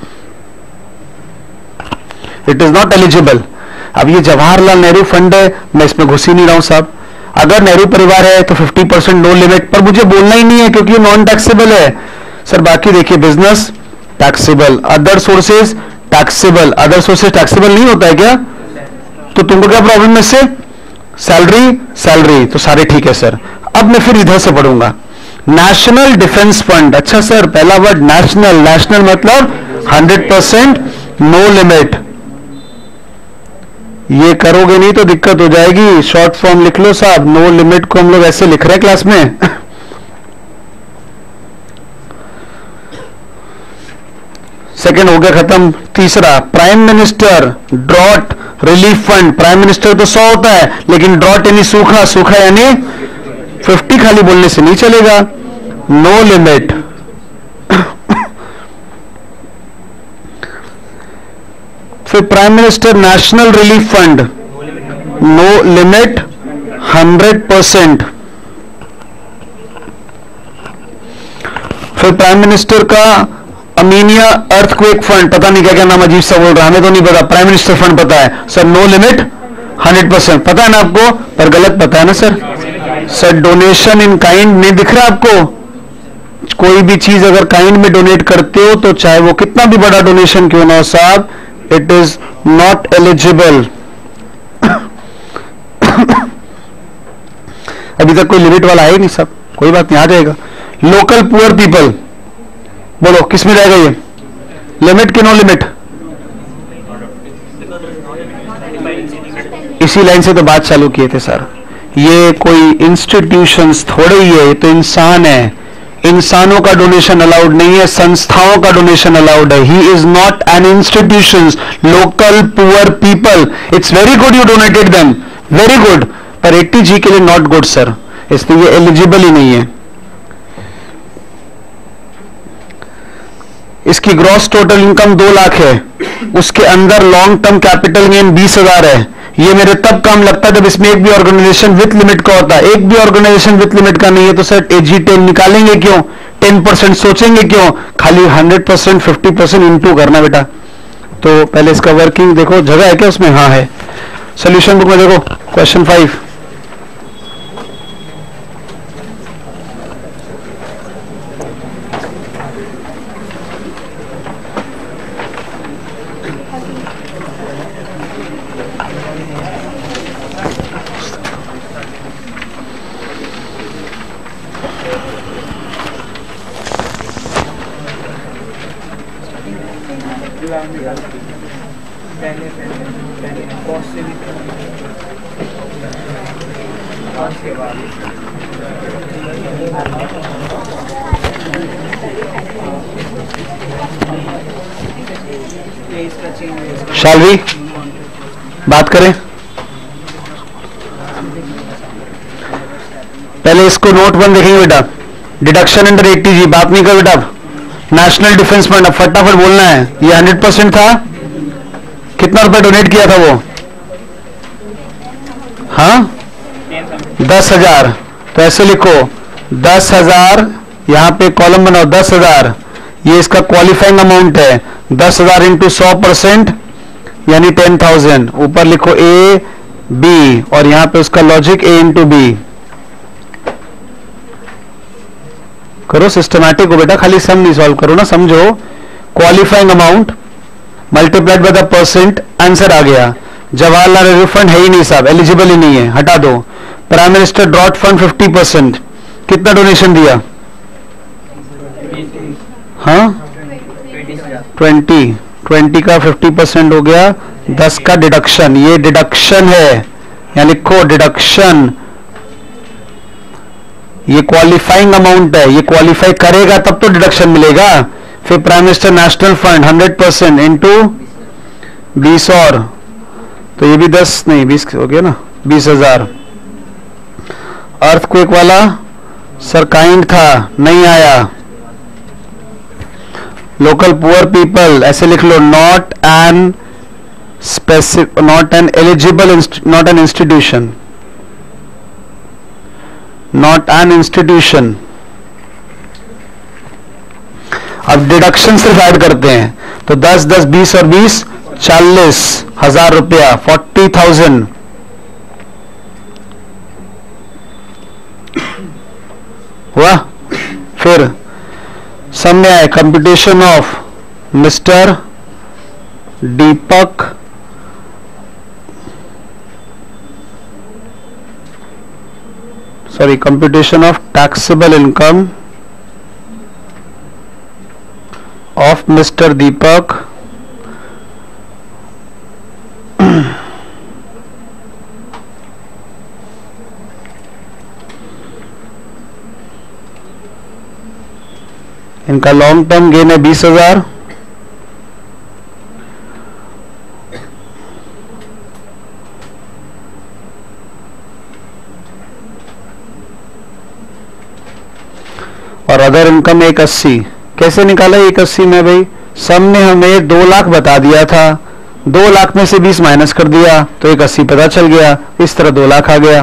[SPEAKER 1] It is not eligible. अब ये जवाहरलाल नेहरू फंड है, मैं इसमें घुस ही नहीं रहा हूं साहब। अगर नेहरू परिवार है तो 50% नो लिमिट, पर मुझे बोलना ही नहीं है क्योंकि ये नॉन टैक्सेबल है। सर बाकी देखिए, business taxable, other sources taxable. Other sources taxable नहीं होता है क्या? तो तुमको क्या प्रॉब्लम है इससे? सैलरी सैलरी तो सारे ठीक है सर। अब मैं फिर इधर से पढ़ूंगा, नेशनल डिफेंस फंड। अच्छा सर, पहला वर्ड नेशनल, नेशनल मतलब 100% नो लिमिट। ये करोगे नहीं तो दिक्कत हो जाएगी, शॉर्ट फॉर्म लिख लो साहब, नो लिमिट को हम लोग ऐसे लिख रहे हैं क्लास में। सेकेंड हो गया खत्म। तीसरा, prime minister drought relief fund. Prime minister तो 100 होता है, लेकिन ड्रॉट यानी सूखा, सूखा यानी 50 खाली बोलने से नहीं चलेगा, नो लिमिट। फिर prime minister national relief fund, no limit 100%। फिर प्राइम मिनिस्टर का अमीनिया अर्थक्वेक फंड, पता नहीं क्या क्या नाम अजीब सा बोल रहा है, हमें तो नहीं पता, प्राइम मिनिस्टर फंड पता है सर, नो लिमिट 100%। पता है ना आपको, पर गलत पता है ना सर। सर डोनेशन इन काइंड नहीं दिख रहा आपको? कोई भी चीज अगर काइंड में डोनेट करते हो तो चाहे वो कितना भी बड़ा डोनेशन क्यों ना हो साहब, इट इज नॉट एलिजिबल। अभी तक कोई लिमिट वाला है ही नहीं सब, कोई बात नहीं, आ जाएगा। लोकल पुअर पीपल, बोलो किस में जाएगा ये, लिमिट कि नो लिमिट? इसी लाइन से तो बात चालू किए थे सर। ये कोई इंस्टीट्यूशंस थोड़े ही है, ये तो इंसान है। इंसानों का डोनेशन अलाउड नहीं है, संस्थाओं का डोनेशन अलाउड है। He is not an institutions, local poor people. It's very good you donated them, very good, पर 80G के लिए नॉट गुड सर, इसलिए ये एलिजिबल ही नहीं है। इसकी ग्रॉस टोटल इनकम 2 लाख है, उसके अंदर लॉन्ग टर्म कैपिटल गेन 20,000 है। ये मेरे तब काम लगता है जब इसमें एक भी ऑर्गेनाइजेशन विथ लिमिट का होता है। एक भी ऑर्गेनाइजेशन विथ लिमिट का नहीं है तो सर AG10 निकालेंगे क्यों, 10% सोचेंगे क्यों, खाली 100% 50% इंटू करना बेटा। तो पहले इसका वर्किंग देखो, जगह है क्या उसमें? हाँ है। सोल्यूशन बुक में देखो क्वेश्चन 5। शैल वी बात करें? पहले इसको नोट 1 देखेंगे बेटा। डिडक्शन अंडर 80G बात नहीं कर बेटा। नेशनल डिफेंस फंड, अब फटाफट बोलना है। ये 100% था। कितना रुपए डोनेट किया था वो? हाँ 10,000। तो ऐसे लिखो 10,000, यहां पे कॉलम बनाओ 10,000, ये इसका क्वालिफाइंग अमाउंट है। 10,000 इंटू 100% यानी 10,000। ऊपर लिखो ए बी और यहां पे उसका लॉजिक ए इंटू बी। करो सिस्टमैटिक हो बेटा, खाली सम नहीं सॉल्व करो ना, समझो। Qualifying amount multiplied by the percent, answer आ गया। जवाहरलाल नेहरू फंड है ही नहीं साहब, एलिजिबल ही नहीं है, हटा दो। प्राइम मिनिस्टर ड्रॉट फंड 50%, कितना डोनेशन दिया? हाँ 20 का 50% हो गया, 10 का डिडक्शन। ये डिडक्शन है, यहां लिखो डिडक्शन। ये क्वालिफाइंग अमाउंट है, ये क्वालिफाई करेगा तब तो डिडक्शन मिलेगा। फिर prime minister national fund 100% into 20 और, तो ये भी 10 नहीं 20 हो गया ना, 20,000। अर्थक्वेक वाला सर काइंड था, नहीं आया। लोकल पुअर पीपल ऐसे लिख लो, not an specific, not an eligible, not an institution, not an institution. अब डिडक्शन सिर्फ ऐड करते हैं, तो 10 10 20 और 20 40,000 रुपया, 40,000। हुआ? फिर सामने आए computation of mister Deepak computation of taxable income of Mr. Deepak इनका लॉन्ग टर्म गेन है 20,000, और अदर इनकम 180। कैसे निकाला 180 में भाई? सम ने हमें 2 लाख बता दिया था, 2 लाख में से 20 माइनस कर दिया तो 180 पता चल गया, इस तरह 2 लाख आ गया।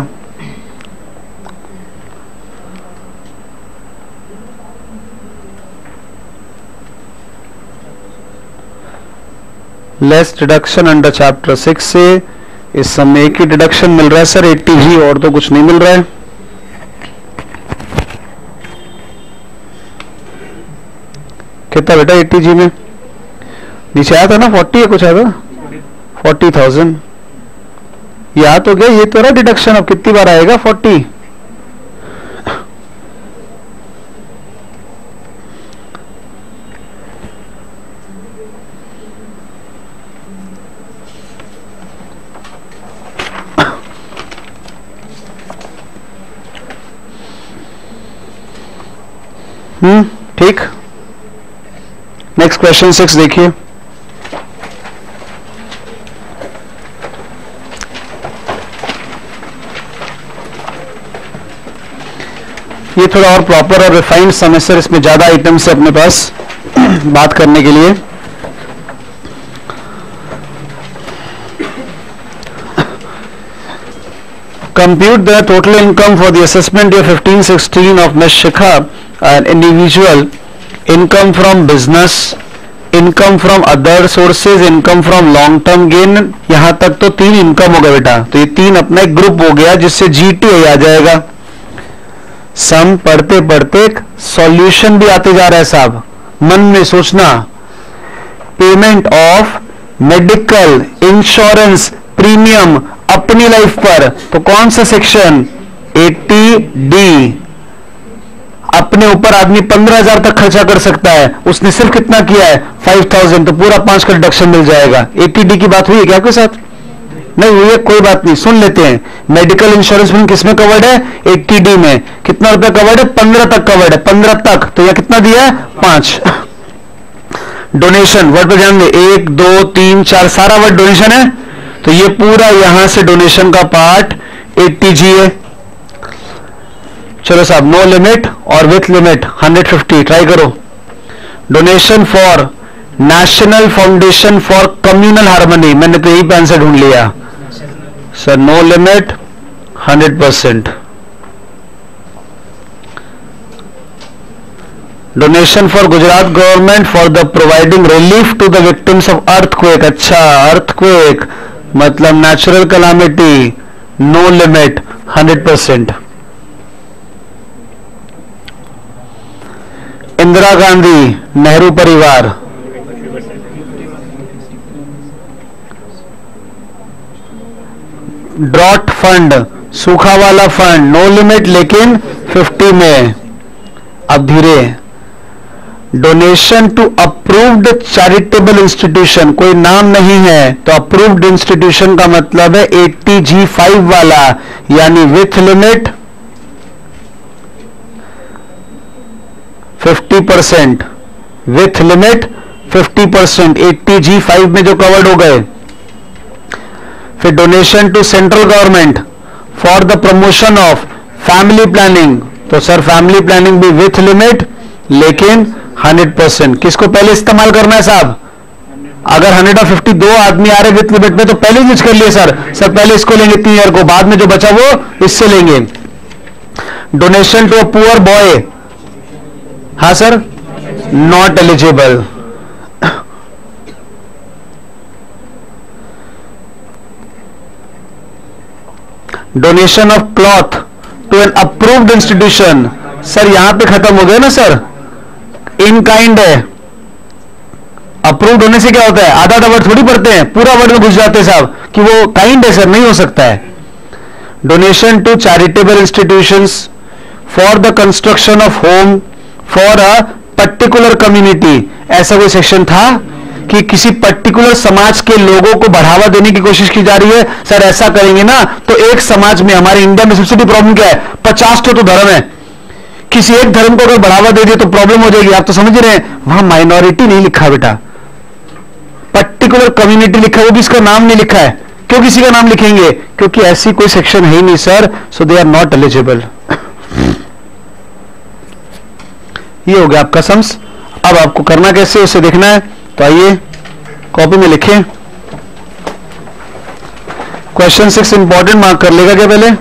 [SPEAKER 1] लेस डिडक्शन अंडर चैप्टर 6 से इस समय एक ही डिडक्शन मिल रहा है सर 80G, और तो कुछ नहीं मिल रहा है। कितना बेटा 80G में? नीचे आया था ना 40 है, कुछ आया था 40,000। ये आ तो गया, ये तो रहा डिडक्शन। अब कितनी बार आएगा 40? ठीक। नेक्स्ट क्वेश्चन 6 देखिए। ये थोड़ा और प्रॉपर और रिफाइंड समय सर, इसमें ज्यादा आइटम्स है अपने पास बात करने के लिए। Compute the total income for the assessment year 15-16 of Ms. Shikha, an individual, income from business, income from other sources, income from long term gain। यहां तक तो 3 इनकम हो गया बेटा, तो ये 3 अपना एक ग्रुप हो गया जिससे GTI आ जाएगा। सम पढ़ते पढ़ते सॉल्यूशन भी आते जा रहा है साहब, मन में सोचना। Payment of medical insurance premium अपनी लाइफ पर, तो कौन सा सेक्शन? 80D। अपने ऊपर आदमी 15,000 तक खर्चा कर सकता है, उसने सिर्फ कितना किया है 5,000, तो पूरा 5 का डिडक्शन मिल जाएगा। 80D की बात हुई है क्या आपके साथ? नहीं हुई है, कोई बात नहीं, सुन लेते हैं। मेडिकल इंश्योरेंस में किसमें कवर्ड है? 80D में। कितना रुपया कवर्ड है? 15 तक कवर्ड है, 15 तक। तो यह कितना दिया है? 5। डोनेशन वर्ड पे ध्यान दे, 1 2 3 4 सारा वर्ड डोनेशन है, तो ये पूरा यहां से डोनेशन का पार्ट 80G है। चलो साहब, नो लिमिट और विथ लिमिट 150 ट्राई करो। Donation for national foundation for communal harmony, मैंने तो यही पे आंसर ढूंढ लिया sir, no limit 100%। Donation for Gujarat government for the providing relief to the victims of earthquake, अच्छा अर्थक्वेक मतलब natural calamity, no limit 100%। Indira Gandhi Nehru परिवार, ड्रॉट फंड सूखा वाला फंड, नो लिमिट लेकिन 50 में। अब धीरे, donation to approved charitable institution, कोई नाम नहीं है तो अप्रूव्ड इंस्टीट्यूशन का मतलब है 80G5 वाला, यानी with limit 50%, with limit 50%, 80G5 में जो कवर्ड हो गए। फिर donation to central government for the promotion of family planning, तो सर फैमिली प्लानिंग भी विथ लिमिट लेकिन 100%। किसको पहले इस्तेमाल करना है साहब? अगर 150 दो आदमी आ रहे विथ लिमिट में तो पहले यूज कर लिए सर पहले इसको लेंगे 3 ईयर को, बाद में जो बचा वो इससे लेंगे। Donation to a poor boy, हाँ sir, not eligible. Donation of cloth to an approved institution, sir यहां पे खत्म हो गया ना सर, इन काइंड है। अप्रूव्ड होने से क्या होता है, आधा आधा वर्ड थोड़ी पढ़ते हैं, पूरा वर्ड में घुस जाते हैं साहब कि वो काइंड है सर, नहीं हो सकता है। Donation to charitable institutions for the construction of home for a particular community, ऐसा कोई सेक्शन था कि किसी पर्टिकुलर समाज के लोगों को बढ़ावा देने की कोशिश की जा रही है। सर ऐसा करेंगे ना तो एक समाज में, हमारे इंडिया में सबसे बड़ी प्रॉब्लम क्या है, 50 तो धर्म है, किसी एक धर्म को अगर बढ़ावा दे दिए तो प्रॉब्लम हो जाएगी। आप तो समझ रहे हैं, वहां माइनॉरिटी नहीं लिखा बेटा, पर्टिकुलर कम्युनिटी लिखा है, वो भी इसका नाम नहीं लिखा है। क्यों किसी का नाम लिखेंगे? क्योंकि ऐसी कोई सेक्शन है ही नहीं sir, so they are not eligible. ये हो गया आपका सम्स। अब आपको करना कैसे उसे देखना है, तो आइए कॉपी में लिखें। क्वेश्चन 6 इंपॉर्टेंट, मार्क कर लेगा क्या पहले?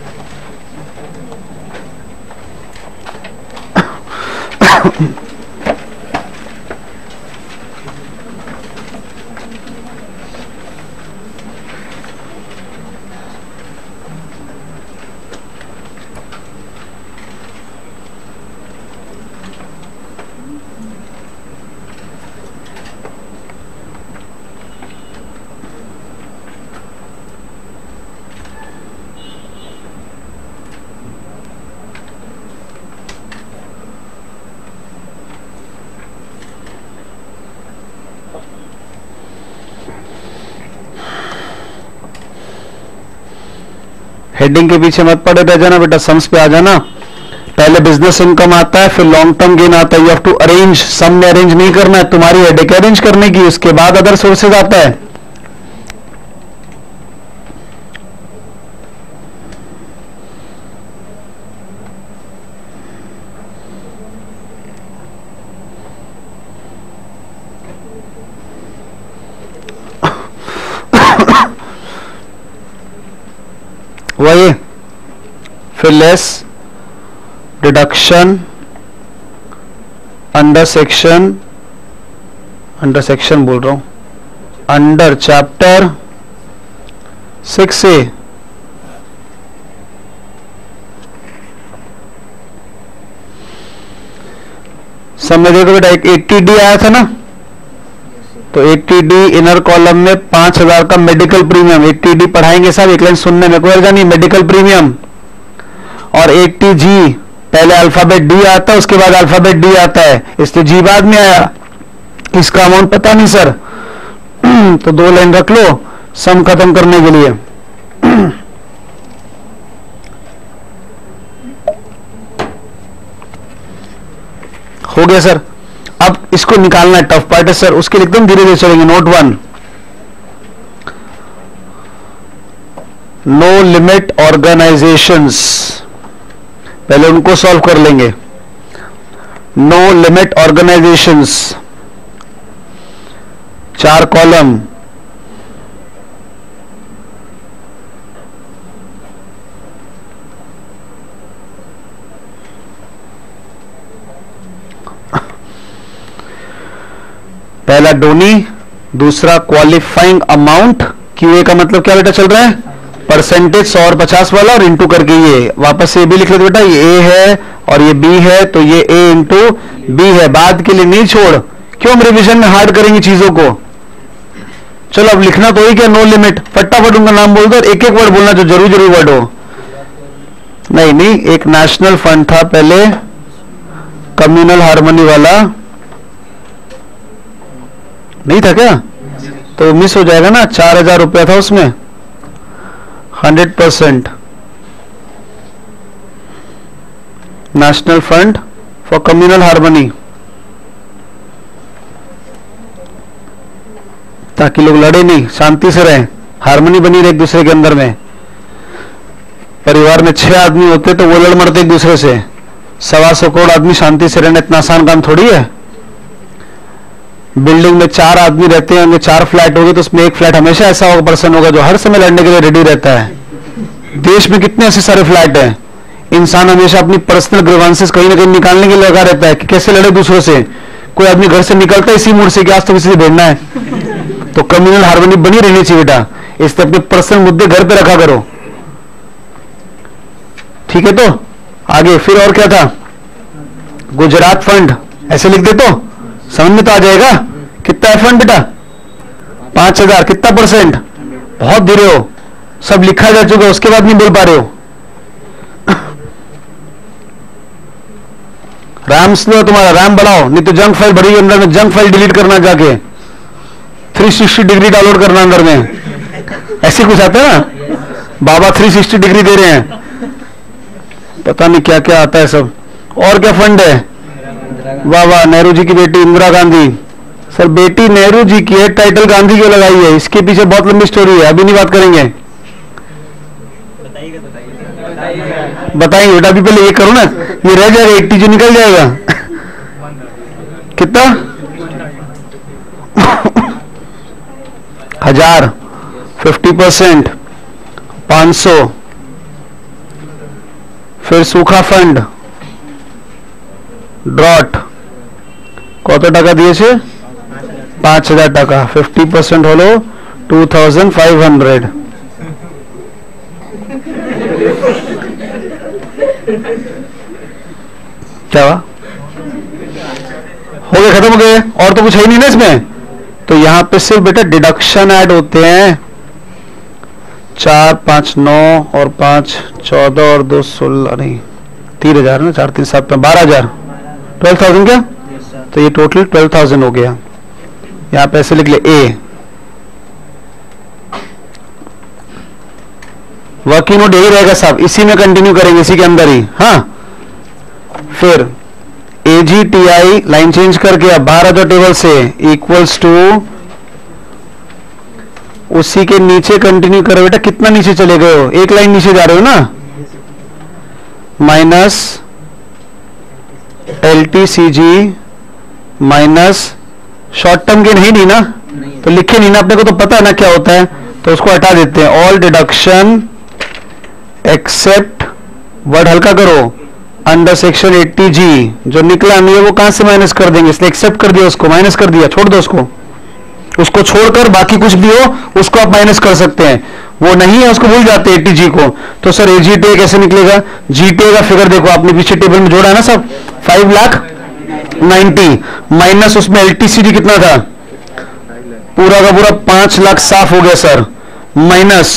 [SPEAKER 1] हेडिंग के पीछे मत पड़े रह जाना बेटा, सम्स पे आ जाना। पहले बिजनेस इनकम आता है, फिर लॉन्ग टर्म गेन आता है। You have to arrange, sum में अरेंज नहीं करना है, तुम्हारी हेडेक अरेंज करने की, उसके बाद अदर सोर्सेज आता है। वही फिर लेस डिडक्शन अंडर सेक्शन बोल रहा हूं, अंडर चैप्टर 6A। सब में देखो बेटा, एक 80D आया था ना, तो 80D इनर कॉलम में 5000 का मेडिकल प्रीमियम। 80D पढ़ाएंगे साहब, एक लाइन सुनने में कोई नहीं, मेडिकल प्रीमियम। और 80G पहले अल्फाबेट D आता है, उसके बाद अल्फाबेट D आता है, इसलिए G बाद में आया। इसका अमाउंट पता नहीं सर, तो 2 लाइन रख लो सम खत्म करने के लिए। हो गया सर। अब इसको निकालना है, टफ पार्ट है सर, उसके लिए एकदम धीरे धीरे चलेंगे। नोट 1, नो लिमिट ऑर्गेनाइजेशंस, पहले उनको सॉल्व कर लेंगे। नो लिमिट ऑर्गेनाइजेशंस, 4 कॉलम, पहला डोनी, दूसरा क्वालिफाइंग अमाउंट, क्यूए का मतलब क्या बेटा चल रहा है, परसेंटेज 100 और 50 वाला, और इंटू करके ये वापस से भी लिख लेते बेटा, ये ए है और ये बी है, तो ये ए इंटू बी है, बाद के लिए नहीं छोड़, क्यों हम रिवीजन में हार्ड करेंगे चीजों को। चलो अब लिखना तो ही क्या, नो लिमिट, फटाफट उनका नाम बोल दो, एक एक वर्ड बोलना जो जरूरी वर्ड हो। नहीं, एक नेशनल फंड था पहले, कम्युनल हार्मनी वाला नहीं था क्या, तो मिस हो जाएगा ना, 4000 रुपया था उसमें, 100% national fund for communal harmony, ताकि लोग लड़े नहीं, शांति से रहें, हार्मनी बनी रहे एक दूसरे के अंदर में। परिवार में 6 आदमी होते तो वो लड़ मरते एक दूसरे से, 125 करोड़ आदमी शांति से रहना इतना आसान काम थोड़ी है। बिल्डिंग में 4 आदमी रहते हैं, 4 फ्लैट होंगे तो उसमें एक फ्लैट हमेशा ऐसा होगा पर्सन होगा जो हर समय लड़ने के लिए रेडी रहता है। देश में कितने ऐसे सारे फ्लैट हैं, इंसान हमेशा अपनी पर्सनल ग्रीवांसेस कहीं ना कहीं निकालने के लिए लगा रहता है कि कैसे लड़े दूसरों से। कोई आदमी घर से निकलता है इसी मूड से कि आज तो किसी से भिड़ना है, तो कम्युनल हार्मनी बनी रहनी चाहिए बेटा, इसलिए अपने पर्सनल मुद्दे घर पे रखा करो, ठीक है। तो आगे फिर और क्या था, गुजरात फंड, ऐसे लिख दे तो समझ में तो आ जाएगा। कितना है फंड बेटा, 5000, कितना परसेंट, बहुत धीरे हो, सब लिखा जा चुका, उसके बाद नहीं बोल पा रहे हो। रैम स्लो तुम्हारा, रैम बढ़ाओ, नहीं तो जंक फाइल भरी अंदर में, जंक फाइल डिलीट करना जाके 360 डिग्री डाउनलोड करना अंदर में, ऐसे कुछ आता है ना, बाबा 360 डिग्री दे रहे हैं, पता नहीं क्या क्या आता है सब। और क्या फंड है, वाह वाह, नेहरू जी की बेटी इंदिरा गांधी, सर बेटी नेहरू जी की है, टाइटल गांधी क्यों लगाई है, इसके पीछे बहुत लंबी स्टोरी है, अभी नहीं बात करेंगे, बताएंगे बेटा, अभी पहले ये करो ना, ये रह जाएगा, 80 जो निकल जाएगा। कितना 1000, 50%, 500, फिर सूखा फंड ড্রট কত টাকা দিয়েছে 5000 টাকা 50% হলো 2500 क्या हुआ हो गया खत्म हो गए और तो कुछ है ही नहीं ना इसमें तो यहां पे सिर्फ बेटा डिडक्शन ऐड होते हैं 4 5 9 और 5 14 और 2 16 नहीं 3000 ना 4 3 7 12000 12,000 क्या तो ये टोटल 12,000 हो गया यहां पे ऐसे लिख ले ए वर्किंग नोट यही रहेगा साहब इसी में कंटिन्यू करेंगे इसी के अंदर ही हाँ फिर AGTI लाइन चेंज करके अब 12 जो टेबल से इक्वल्स टू उसी के नीचे कंटिन्यू करो बेटा कितना नीचे चले गए हो एक लाइन नीचे जा रहे हो ना minus LTCG minus short term gain है नहीं ना तो लिखे नहीं ना अपने को तो पता है ना क्या होता है तो उसको हटा देते हैं ऑल डिडक्शन एक्सेप्ट वर्ड हल्का करो अंडर सेक्शन 80G जो निकला नहीं है वो कहां से माइनस कर देंगे इसलिए एक्सेप्ट कर दिया उसको माइनस कर दिया छोड़ दो उसको छोड़कर बाकी कुछ भी हो उसको आप माइनस कर सकते हैं वो नहीं है उसको भूल जाते हैं 80G को तो सर AGTA कैसे निकलेगा GTA का फिगर देखो आपने पीछे टेबल में जोड़ा है ना सब 5,90,000 माइनस उसमें LTCG कितना था पूरा का पूरा 5 लाख साफ हो गया सर माइनस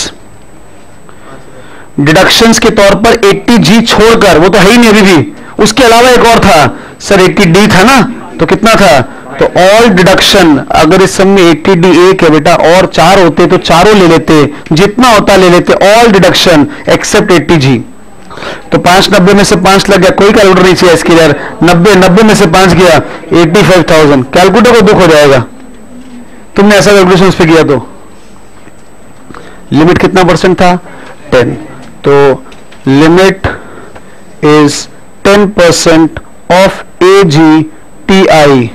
[SPEAKER 1] डिडक्शंस के तौर पर 80G छोड़कर वो तो है ही नहीं अभी भी उसके अलावा एक और था सर 80D था ना तो कितना था तो ऑल डिडक्शन अगर इस सब में 80D एक है बेटा और 4 होते तो चारों ले लेते जितना होता ले लेते ऑल डिडक्शन एक्सेप्ट 80G तो 5 90 में से 5 लग गया, कोई कैलकुलेटर नहीं चाहिए इसके यार। 90 में से 5 गया 85,000, कैलकुलेटर को दुख हो जाएगा तुमने ऐसा कैलकुलेशन पे किया तो। लिमिट कितना परसेंट था? 10। तो limit is 10% of AGTI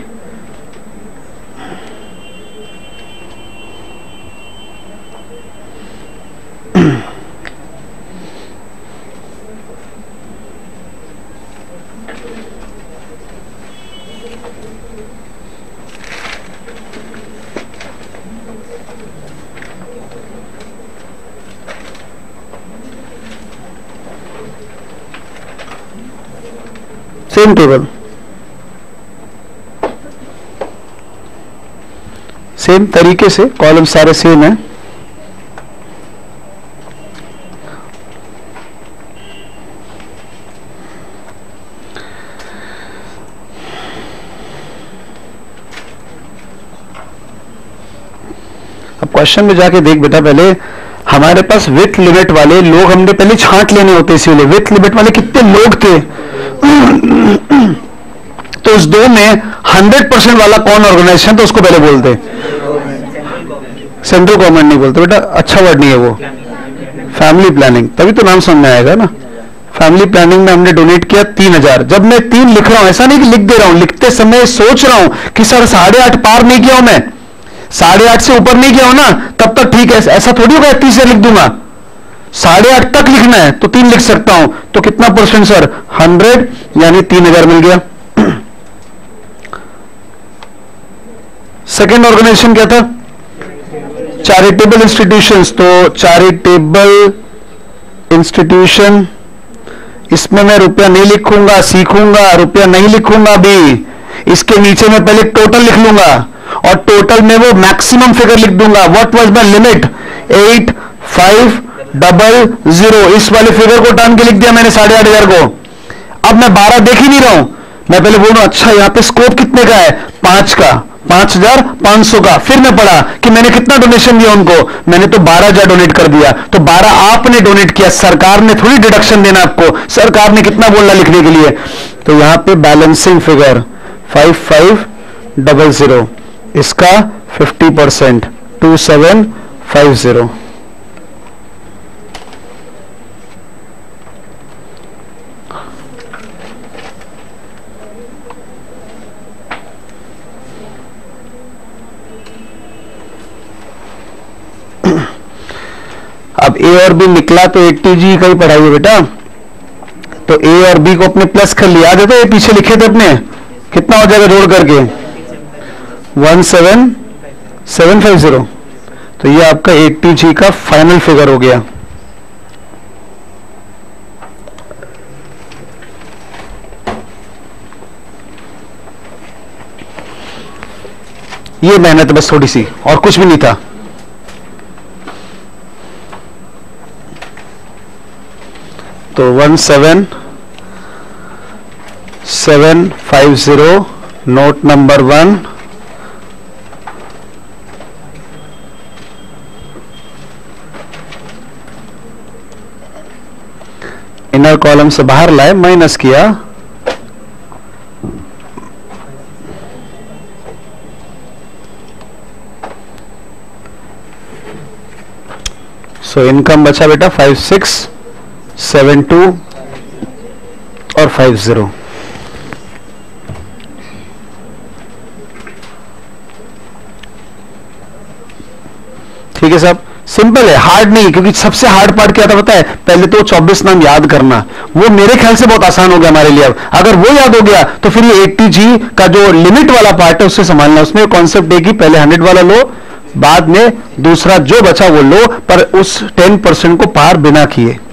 [SPEAKER 1] same table, same तरीके से कॉलम सारे सेम है। अब क्वेश्चन में जाके देख बेटा, पहले हमारे पास विथ लिमिट वाले लोग हमने पहले छांट लेने होते, इसीलिए विथ लिमिट वाले कितने लोग थे तो उस दो में 100% वाला कौन ऑर्गेनाइजेशन, तो उसको पहले बोलते सेंट्रल गवर्नमेंट, नहीं बोलते बेटा, अच्छा वर्ड नहीं है वो, फैमिली प्लानिंग, तभी तो नाम समझ में आएगा ना। फैमिली प्लानिंग में हमने डोनेट किया 3000। जब मैं 3 लिख रहा हूं, ऐसा नहीं कि लिख दे रहा हूं, लिखते समय सोच रहा हूं कि सर 8.5 पार नहीं किया हूं मैं, 8.5 से ऊपर नहीं किया हूं ना, तब तक ठीक है। ऐसा थोड़ी होगा 30 से लिख दूंगा, 8.5 तक लिखना है तो 3 लिख सकता हूं। तो कितना परसेंट सर? 100, यानी 3000 मिल गया। सेकेंड ऑर्गेनाइजेशन क्या था? Charitable institutions. तो चैरिटेबल इंस्टीट्यूशन, इसमें मैं रुपया नहीं लिखूंगा, सीखूंगा, रुपया नहीं लिखूंगा भी। इसके नीचे मैं पहले टोटल लिख लूंगा और टोटल में वो मैक्सिमम फिगर लिख दूंगा। What was my limit? 8500। इस वाले फिगर को टान के लिख दिया मैंने 8,500 को। अब मैं 12 देख ही नहीं रहा हूं, मैं पहले बोल रहा हूं अच्छा यहां पे स्कोप कितने का है? 5 का, 5,500 का। फिर मैं पढ़ा कि मैंने कितना डोनेशन दिया उनको, मैंने तो 12,000 डोनेट कर दिया। तो 12 आपने डोनेट किया, सरकार ने थोड़ी डिडक्शन देना आपको, सरकार ने कितना बोलना लिखने के लिए। तो यहां पे बैलेंसिंग फिगर 5500, इसका 50%, 2750। अब ए और बी निकला तो 80G का ही पढ़ाइए बेटा। तो ए और बी को अपने प्लस कर लिया, याद है? तो ये पीछे लिखे थे अपने, कितना हो जाएगा जोड़ करके? 17750। तो ये आपका 80G का फाइनल फिगर हो गया। ये मेहनत बस थोड़ी सी, और कुछ भी नहीं था। तो 17750, नोट नंबर 1। इनर कॉलम से बाहर लाए, माइनस किया, सो इनकम बचा बेटा 5672 और 50। ठीक है साहब, सिंपल है, हार्ड नहीं। क्योंकि सबसे हार्ड पार्ट क्या था पता है? पहले तो 24 नाम याद करना, वो मेरे ख्याल से बहुत आसान हो गया हमारे लिए। अब अगर वो याद हो गया तो फिर ये 80G का जो लिमिट वाला पार्ट है उससे संभालना। उसमें कॉन्सेप्ट है कि पहले 100 वाला लो, बाद में दूसरा जो बचा वो लो, पर उस 10% को पार बिना किए।